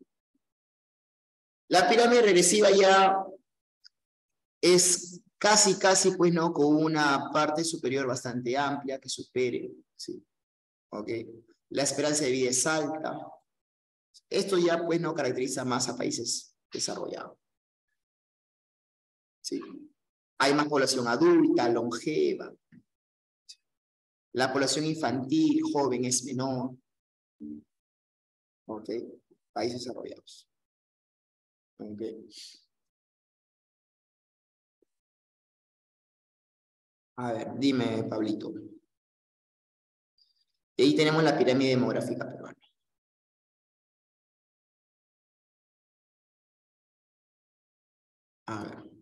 La pirámide regresiva ya es casi, casi, pues, ¿no?, con una parte superior bastante amplia que supere, ¿sí?, ¿ok? La esperanza de vida es alta. Esto ya pues no caracteriza más a países desarrollados. ¿Sí? Hay más población adulta, longeva. La población infantil, joven, es menor. ¿Ok? Países desarrollados. ¿Ok? A ver, dime, Pablito. Y ahí tenemos la pirámide demográfica peruana. A ver.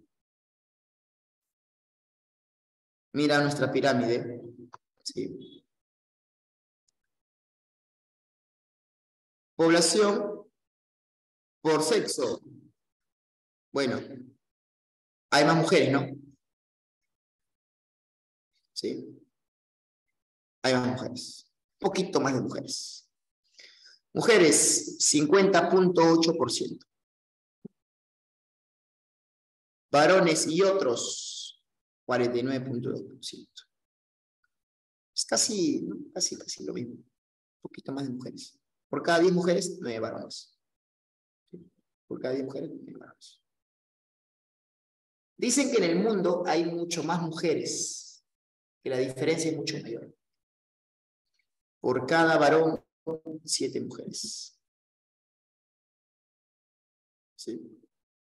Mira nuestra pirámide. ¿Sí? Población por sexo. Bueno, hay más mujeres, ¿no? Sí. Hay más mujeres. Un poquito más de mujeres. Mujeres, cincuenta punto ocho por ciento. Varones y otros, cuarenta y nueve punto dos por ciento. Es casi, ¿no? casi, casi lo mismo. Un poquito más de mujeres. Por cada diez mujeres, nueve varones. ¿Sí? Por cada diez mujeres, nueve varones. Dicen que en el mundo hay mucho más mujeres, que la diferencia es mucho mayor. Por cada varón, siete mujeres. ¿Sí?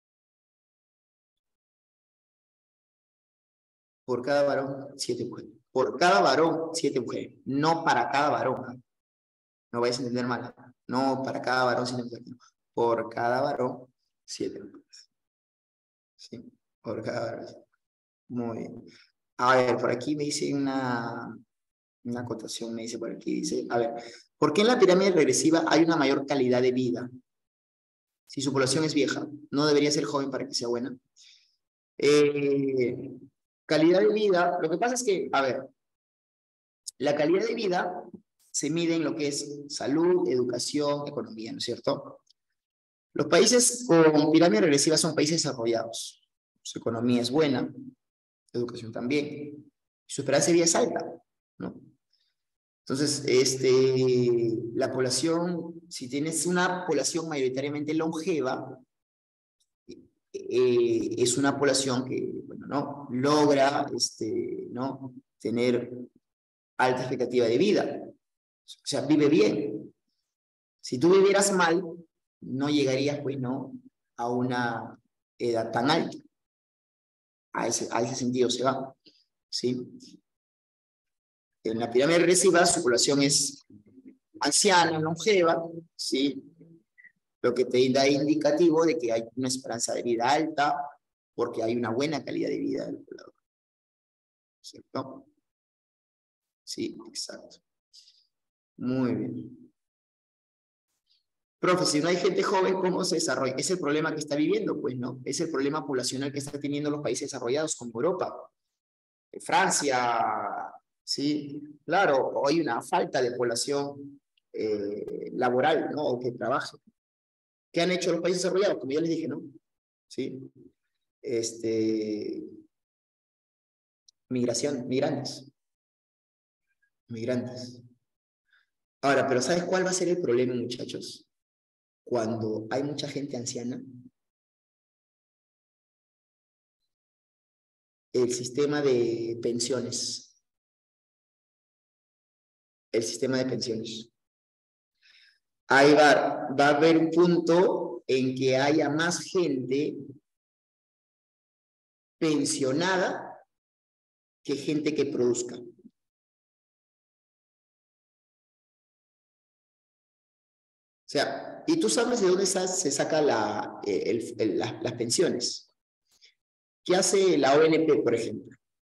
Por cada varón, siete mujeres. Por cada varón, siete mujeres. No para cada varón. No vayas a entender mal. No para cada varón, siete mujeres. Por cada varón, siete mujeres. ¿Sí? Por cada varón. Muy bien. A ver, por aquí me dice una, una acotación, me dice por aquí, dice, a ver, ¿por qué en la pirámide regresiva hay una mayor calidad de vida? Si su población es vieja, ¿no debería ser joven para que sea buena? Eh, calidad de vida, lo que pasa es que, a ver, la calidad de vida se mide en lo que es salud, educación, economía, ¿no es cierto? Los países con pirámide regresiva son países desarrollados. Su economía es buena, educación también. Su esperanza de vida es alta, ¿no? Entonces, este, la población, si tienes una población mayoritariamente longeva, eh, es una población que, bueno, ¿no? logra, este, ¿no? tener alta expectativa de vida. O sea, vive bien. Si tú vivieras mal, no llegarías, pues, ¿no? a una edad tan alta. A ese, a ese sentido se va, ¿sí? En la pirámide regresiva, su población es anciana, longeva, ¿sí? Lo que te da indicativo de que hay una esperanza de vida alta, porque hay una buena calidad de vida del poblador. ¿Cierto? Sí, exacto. Muy bien. Profe, si no hay gente joven, ¿cómo se desarrolla? Es el problema que está viviendo, pues, ¿no? Es el problema poblacional que están teniendo los países desarrollados, como Europa, Francia, ¿sí? Claro, hay una falta de población eh, laboral, ¿no? O que trabaje. ¿Qué han hecho los países desarrollados? Como ya les dije, ¿no? ¿Sí? Este, migración, migrantes. Migrantes. Ahora, pero ¿sabes cuál va a ser el problema, muchachos? Cuando hay mucha gente anciana, el sistema de pensiones. El sistema de pensiones. Ahí va, va a haber un punto en que haya más gente pensionada que gente que produzca. O sea, y tú sabes de dónde se saca la, el, el, la, las pensiones. ¿Qué hace la O N P, por ejemplo?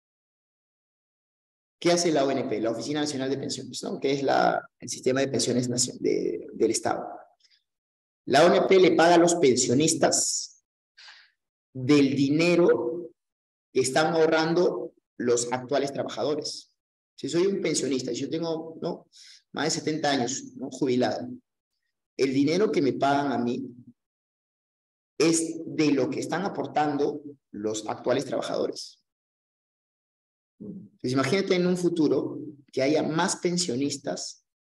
¿Qué hace la O N P? La Oficina Nacional de Pensiones, ¿no? Que es la, el sistema de pensiones de, del Estado. La O N P le paga a los pensionistas del dinero que están ahorrando los actuales trabajadores. Si soy un pensionista y yo tengo, ¿no? más de setenta años, ¿no? jubilado, el dinero que me pagan a mí es de lo que están aportando los actuales trabajadores. Entonces, imagínate en un futuro que haya más pensionistas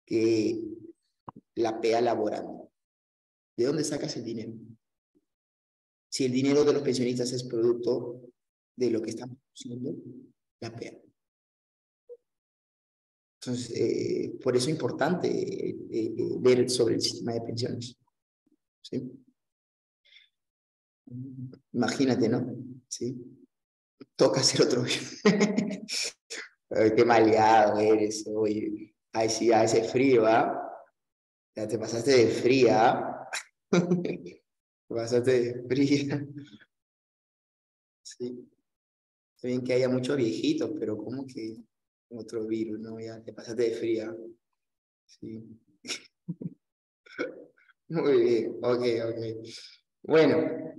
que la P E A laborando. ¿De dónde sacas el dinero? Si el dinero de los pensionistas es producto de lo que estamos haciendo, la P E A. Entonces, eh, por eso es importante eh, eh, ver sobre el sistema de pensiones. ¿Sí? Imagínate, ¿no? ¿Sí? Toca hacer otro. Qué maleado eres, oye. Ay, sí, hace frío, ¿ah? Ya te pasaste de fría. Te pasaste de fría. Sí. Está bien que haya muchos viejitos, pero ¿cómo que otro virus? No, ya te pasaste de fría. Sí. Muy bien, ok, ok. Bueno.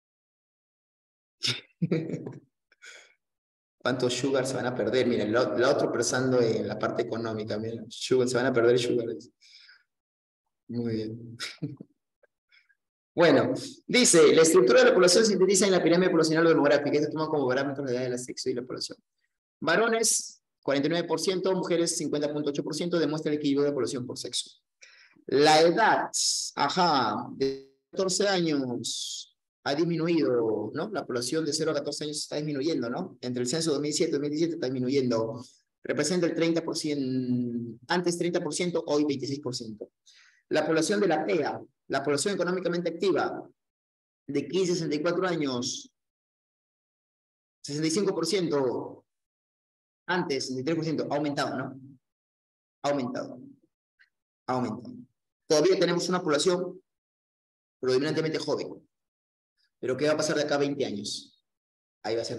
¿Cuántos sugar se van a perder? Miren, la, la otro pensando en la parte económica, miren, sugar, se van a perder sugar. Muy bien. Bueno, dice, la estructura de la población se sintetiza en la pirámide poblacional o demográfica. Esto toma como parámetro la edad de la sexo y la población. Varones, cuarenta y nueve por ciento, mujeres, cincuenta punto ocho por ciento, demuestra el equilibrio de la población por sexo. La edad, ajá, de catorce años ha disminuido, ¿no? La población de cero a catorce años está disminuyendo, ¿no? Entre el censo dos mil siete y dos mil diecisiete está disminuyendo. Representa el treinta por ciento, antes treinta por ciento, hoy veintiséis por ciento. La población de la P E A, la población económicamente activa, de quince a sesenta y cuatro años, sesenta y cinco por ciento, antes sesenta y tres por ciento, ha aumentado, ¿no? Ha aumentado, ha aumentado. Todavía tenemos una población predominantemente joven, pero ¿qué va a pasar de acá a veinte años? Ahí va a ser,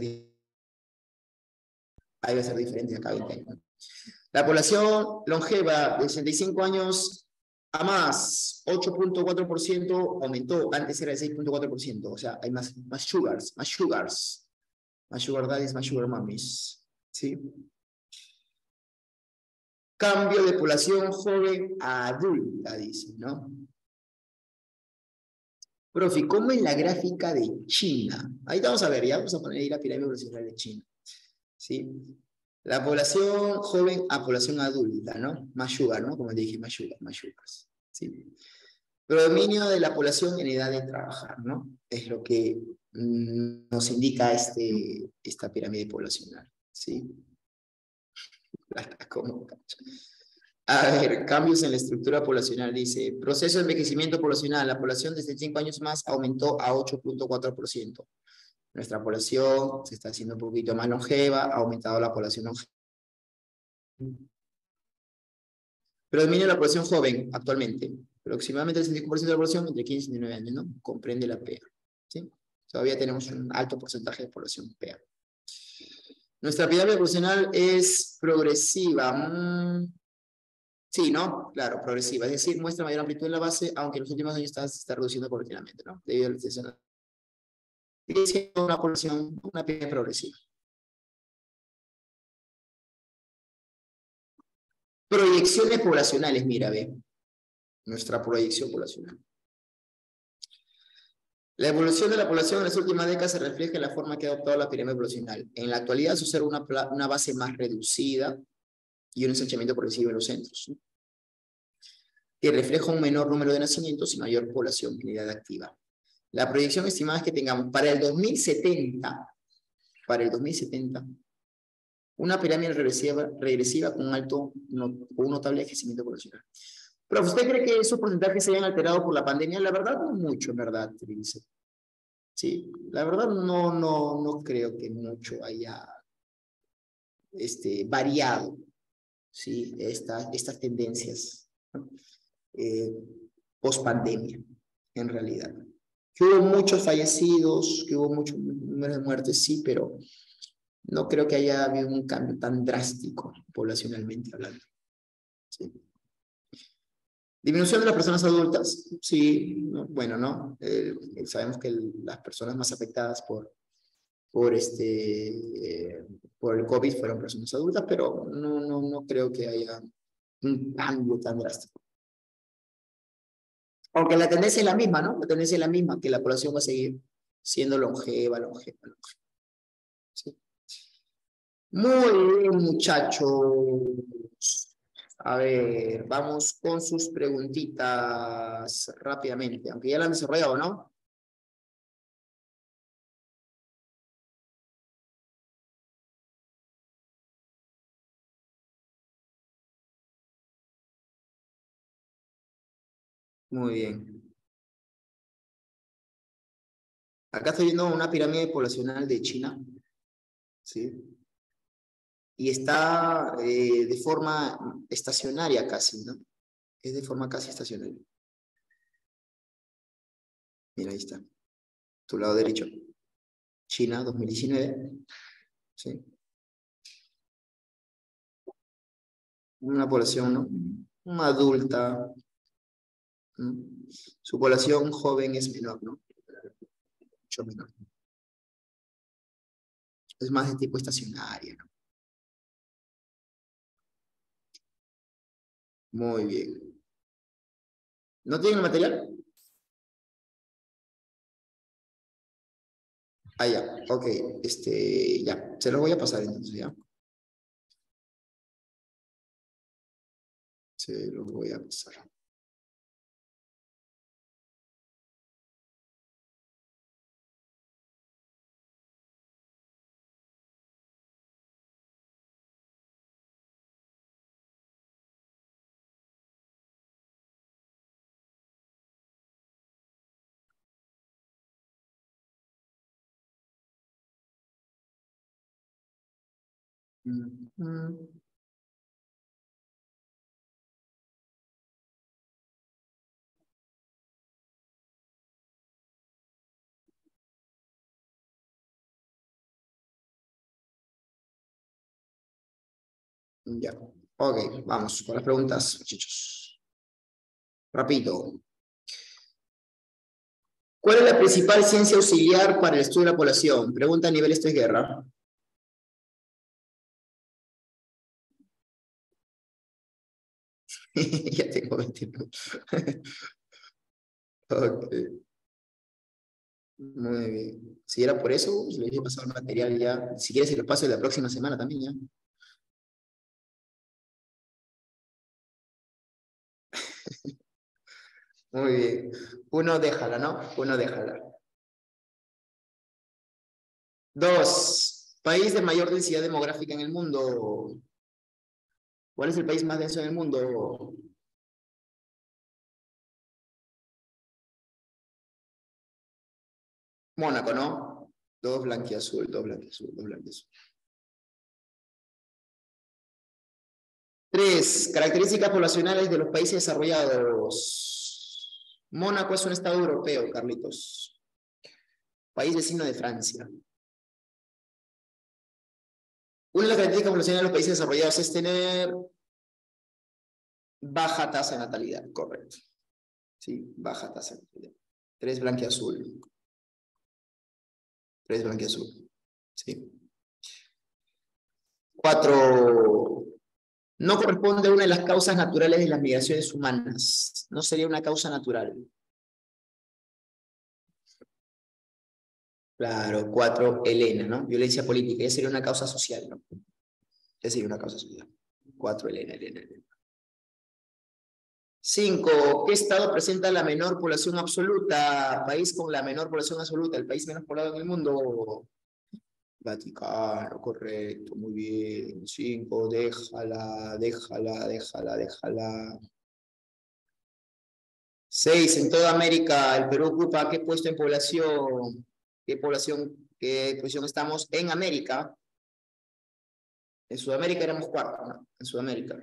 ahí va a ser diferente de acá a veinte años. La población longeva de sesenta y cinco años a más, ocho punto cuatro por ciento aumentó, antes era de seis punto cuatro por ciento, o sea, hay más, más sugars, más sugars, más sugar daddies, más sugar mummies, ¿sí? Cambio de población joven a adulta, dice, ¿no? Profe, ¿cómo es la gráfica de China? Ahí vamos a ver, ya vamos a poner ahí la pirámide poblacional de China, ¿sí? La población joven a población adulta, ¿no? Más sugar, ¿no? Como dije, más sugar, más sugars, ¿sí? Predominio de la población en edad de trabajar, ¿no? Es lo que mm, nos indica este, esta pirámide poblacional, ¿sí? ¿Cómo? A ver, cambios en la estructura poblacional, dice, proceso de envejecimiento poblacional, la población desde cinco años más aumentó a ocho punto cuatro por ciento. Nuestra población se está haciendo un poquito más longeva, ha aumentado la población longeva. Predomina la población joven actualmente, aproximadamente el sesenta y cinco por ciento de la población entre quince y sesenta y nueve años, ¿no? Comprende la P E A, ¿sí? Todavía tenemos un alto porcentaje de población P E A. Nuestra pirámide poblacional es progresiva. Mm, sí, ¿no? Claro, progresiva. Es decir, muestra mayor amplitud en la base, aunque en los últimos años está, se está reduciendo paulatinamente, ¿no? Debido a la extensión. Sigue siendo una población, una pirámide progresiva. Proyecciones poblacionales, mira, ve. Nuestra proyección poblacional. La evolución de la población en las últimas décadas se refleja en la forma que ha adoptado la pirámide poblacional. En la actualidad se observa una, una base más reducida y un ensanchamiento progresivo en los centros, ¿sí? Que refleja un menor número de nacimientos y mayor población en edad activa. La proyección estimada es que tengamos para el dos mil setenta, para el dos mil setenta, una pirámide regresiva, regresiva con un alto, no, con un notable crecimiento poblacional. Pero ¿usted cree que esos porcentajes se hayan alterado por la pandemia? La verdad, no mucho, en verdad, dice. Sí, la verdad no, no, no creo que mucho haya este, variado, ¿sí? Esta, estas tendencias, ¿no? eh, post pandemia, en realidad. Que hubo muchos fallecidos, que hubo muchos números de muertes, sí, pero no creo que haya habido un cambio tan drástico poblacionalmente hablando. ¿Sí? Disminución de las personas adultas, sí, no, bueno, ¿no? Eh, sabemos que el, las personas más afectadas por, por, este, eh, por el COVID fueron personas adultas, pero no, no, no creo que haya un cambio tan drástico. Aunque la tendencia es la misma, ¿no? La tendencia es la misma, que la población va a seguir siendo longeva, longeva, longeva. ¿Sí? Muy bien, muchachos. A ver, vamos con sus preguntitas rápidamente, aunque ya la han desarrollado, ¿no? Muy bien. Acá estoy viendo una pirámide poblacional de China, ¿sí? Y está eh, de forma estacionaria casi, ¿no? Es de forma casi estacionaria. Mira, ahí está. Tu lado derecho. China, dos mil diecinueve. ¿Sí? Una población, ¿no? Una adulta. ¿No? Su población joven es menor, ¿no? Mucho menor. Es más de tipo estacionaria, ¿no? Muy bien. ¿No tienen el material? Ah, ya. Ok. Este, ya. Se lo voy a pasar entonces, ¿ya? Se lo voy a pasar. Mm. Ya. Ok, vamos con las preguntas, muchachos. Rapidito. ¿Cuál es la principal ciencia auxiliar para el estudio de la población? Pregunta a nivel estrés guerra. Ya tengo veintinueve. Ok, muy bien. Si era por eso, pues, le hubiese pasado el material ya. Si quieres, se lo paso la próxima semana también, ya. Muy bien. Uno, déjala, ¿no? Uno, déjala. Dos, país de mayor densidad demográfica en el mundo. ¿Cuál es el país más denso en el mundo? Mónaco, ¿no? Dos blanquiazul, dos blanquiazul, dos blanquiazul. Tres, características poblacionales de los países desarrollados. Mónaco es un estado europeo, Carlitos. País vecino de Francia. Una de las características poblacionales de los países desarrollados es tener baja tasa de natalidad, correcto. Sí, baja tasa de natalidad. Tres blanquiazul. Tres blanquiazul. Sí. Cuatro. No corresponde a una de las causas naturales de las migraciones humanas. No sería una causa natural. Claro, cuatro, Elena, ¿no? Violencia política. Ya sería una causa social, ¿no? Ya sería una causa social. Cuatro, Elena, Elena, Elena. Cinco, ¿qué estado presenta la menor población absoluta? País con la menor población absoluta, el país menos poblado en el mundo. Vaticano, correcto, muy bien. Cinco, déjala, déjala, déjala, déjala. Seis, en toda América, el Perú ocupa ¿qué puesto en población? ¿Qué población, qué posición estamos en América? En Sudamérica éramos cuarto, ¿no? En Sudamérica.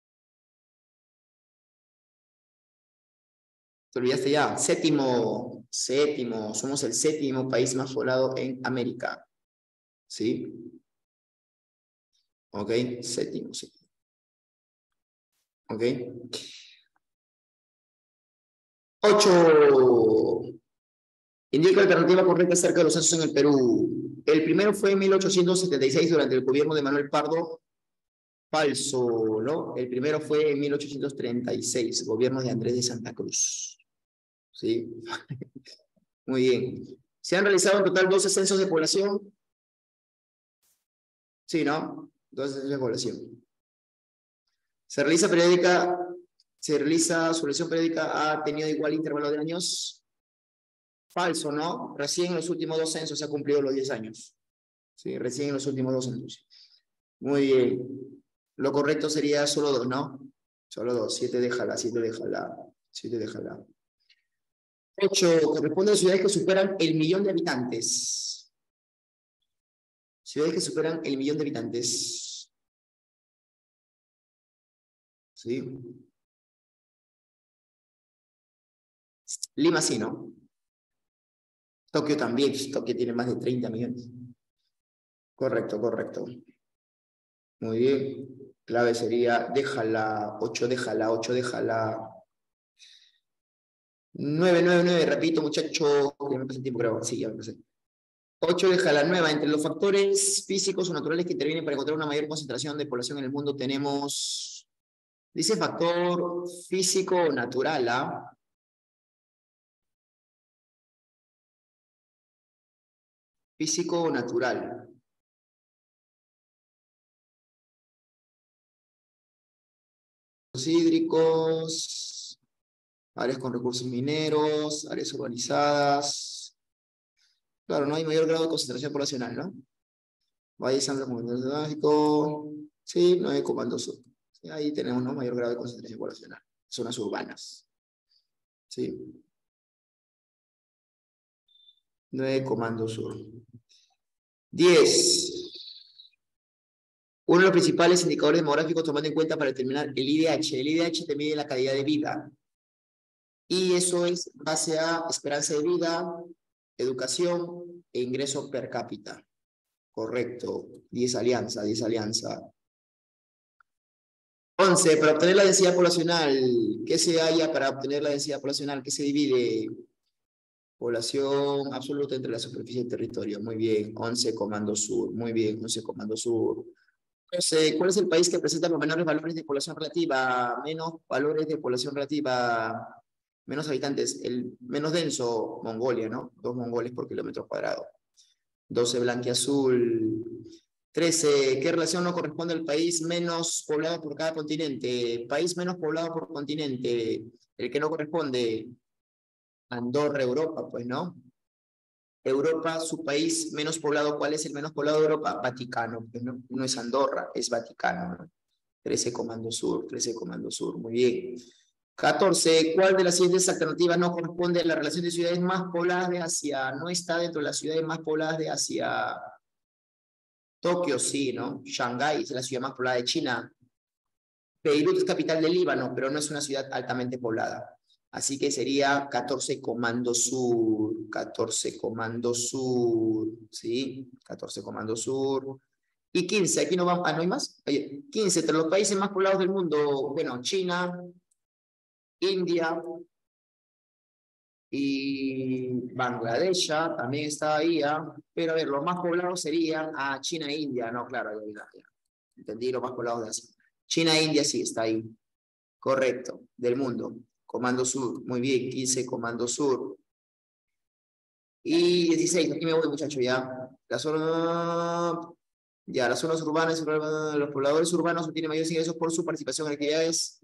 ¿Te olvidaste ya? Séptimo, séptimo, somos el séptimo país más poblado en América. ¿Sí? Ok, séptimo, séptimo. Ok. Ocho. Indica la alternativa correcta acerca de los censos en el Perú. El primero fue en mil ochocientos setenta y seis durante el gobierno de Manuel Pardo. Falso, ¿no? El primero fue en mil ochocientos treinta y seis, gobierno de Andrés de Santa Cruz. ¿Sí? Muy bien. ¿Se han realizado en total doce censos de población? Sí, ¿no? doce censos de población. Se realiza periódica, se realiza su revisión periódica, ha tenido igual intervalo de años. Falso, ¿no? Recién en los últimos dos censos se ha cumplido los diez años. Sí, recién en los últimos dos censos. Muy bien. Lo correcto sería solo dos, ¿no? Solo dos. Siete déjala, siete déjala. Siete déjala. Ocho. Corresponde a ciudades que superan el millón de habitantes. Ciudades que superan el millón de habitantes. ¿Sí? Lima sí, ¿no? Tokio también. Tokio tiene más de treinta millones. Correcto, correcto. Muy bien. Clave sería, déjala, ocho, déjala, ocho, déjala. nueve, nueve, nueve, repito, muchacho. Ya me pasé el tiempo, creo. Sí, ya me pasé. ocho, déjala, nueve. Entre los factores físicos o naturales que intervienen para encontrar una mayor concentración de población en el mundo tenemos, dice factor físico o natural, ¿ah? Físico o natural. Hídricos, áreas con recursos mineros, áreas urbanizadas. Claro, no hay mayor grado de concentración poblacional, ¿no? Valles amplios como el tráfico. Sí, no hay comando sur. Sí, ahí tenemos, ¿no? Mayor grado de concentración poblacional. Zonas urbanas. Sí. nueve comando sur. diez. Uno de los principales indicadores demográficos tomando en cuenta para determinar el I D H. El I D H te mide la calidad de vida. Y eso es base a esperanza de vida, educación e ingreso per cápita. Correcto. diez alianza, diez alianza. once. Para obtener la densidad poblacional, ¿qué se halla para obtener la densidad poblacional? ¿Qué se divide? Población absoluta entre la superficie y el territorio. Muy bien. once, comando sur. Muy bien. once, comando sur. Entonces, ¿cuál es el país que presenta los menores valores de población relativa? Menos valores de población relativa, menos habitantes. El menos denso, Mongolia, ¿no? Dos mongoles por kilómetro cuadrado. doce, blanquiazul. trece, ¿qué relación no corresponde al país menos poblado por cada continente? País menos poblado por continente. El que no corresponde, Andorra, Europa, pues, ¿no? Europa, su país menos poblado, ¿cuál es el menos poblado de Europa? Vaticano, pues no, no es Andorra, es Vaticano, ¿no? trece comando sur, trece comando sur, muy bien. catorce, ¿cuál de las siguientes alternativas no corresponde a la relación de ciudades más pobladas de Asia? No está dentro de las ciudades más pobladas de Asia. Tokio sí, ¿no? Shanghái es la ciudad más poblada de China. Beirut es capital del Líbano, pero no es una ciudad altamente poblada. Así que sería catorce comando sur, catorce comando sur, ¿sí? catorce comando sur. Y quince, aquí no vamos, ah, ¿no hay más? quince, entre los países más poblados del mundo, bueno, China, India y Bangladesh, también está ahí, ¿eh? Pero a ver, los más poblados serían a ah, China e India, no, claro, ya, ya, ya. Entendí, los más poblados de Asia. China e India sí está ahí, correcto, del mundo. Comando sur, muy bien, quince, comando sur. Y dieciséis, aquí me voy, muchachos, ya. La zona, ya, las zonas urbanas, los pobladores urbanos obtienen mayores ingresos por su participación en actividades.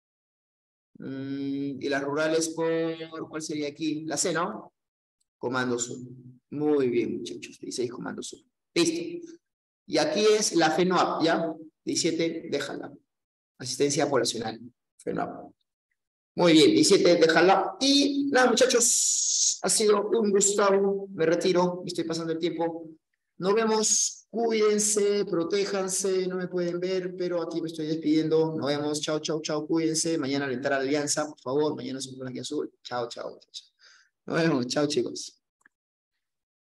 Mm, y las rurales por, ¿cuál sería aquí? La C, ¿no? Comando sur. Muy bien, muchachos, dieciséis, comando sur. Listo. Y aquí es la FENOAP, ¿ya? diecisiete, déjala. Asistencia poblacional, FENOAP. Muy bien, diecisiete, déjala. Y nada, muchachos, ha sido un gusto. Me retiro, me estoy pasando el tiempo. Nos vemos, cuídense, protéjanse, no me pueden ver, pero aquí me estoy despidiendo. Nos vemos, chao, chao, chao, cuídense. Mañana alentar a la alianza, por favor. Mañana es un blanque azul. Chao, chao, chao. Nos vemos, chao, chicos.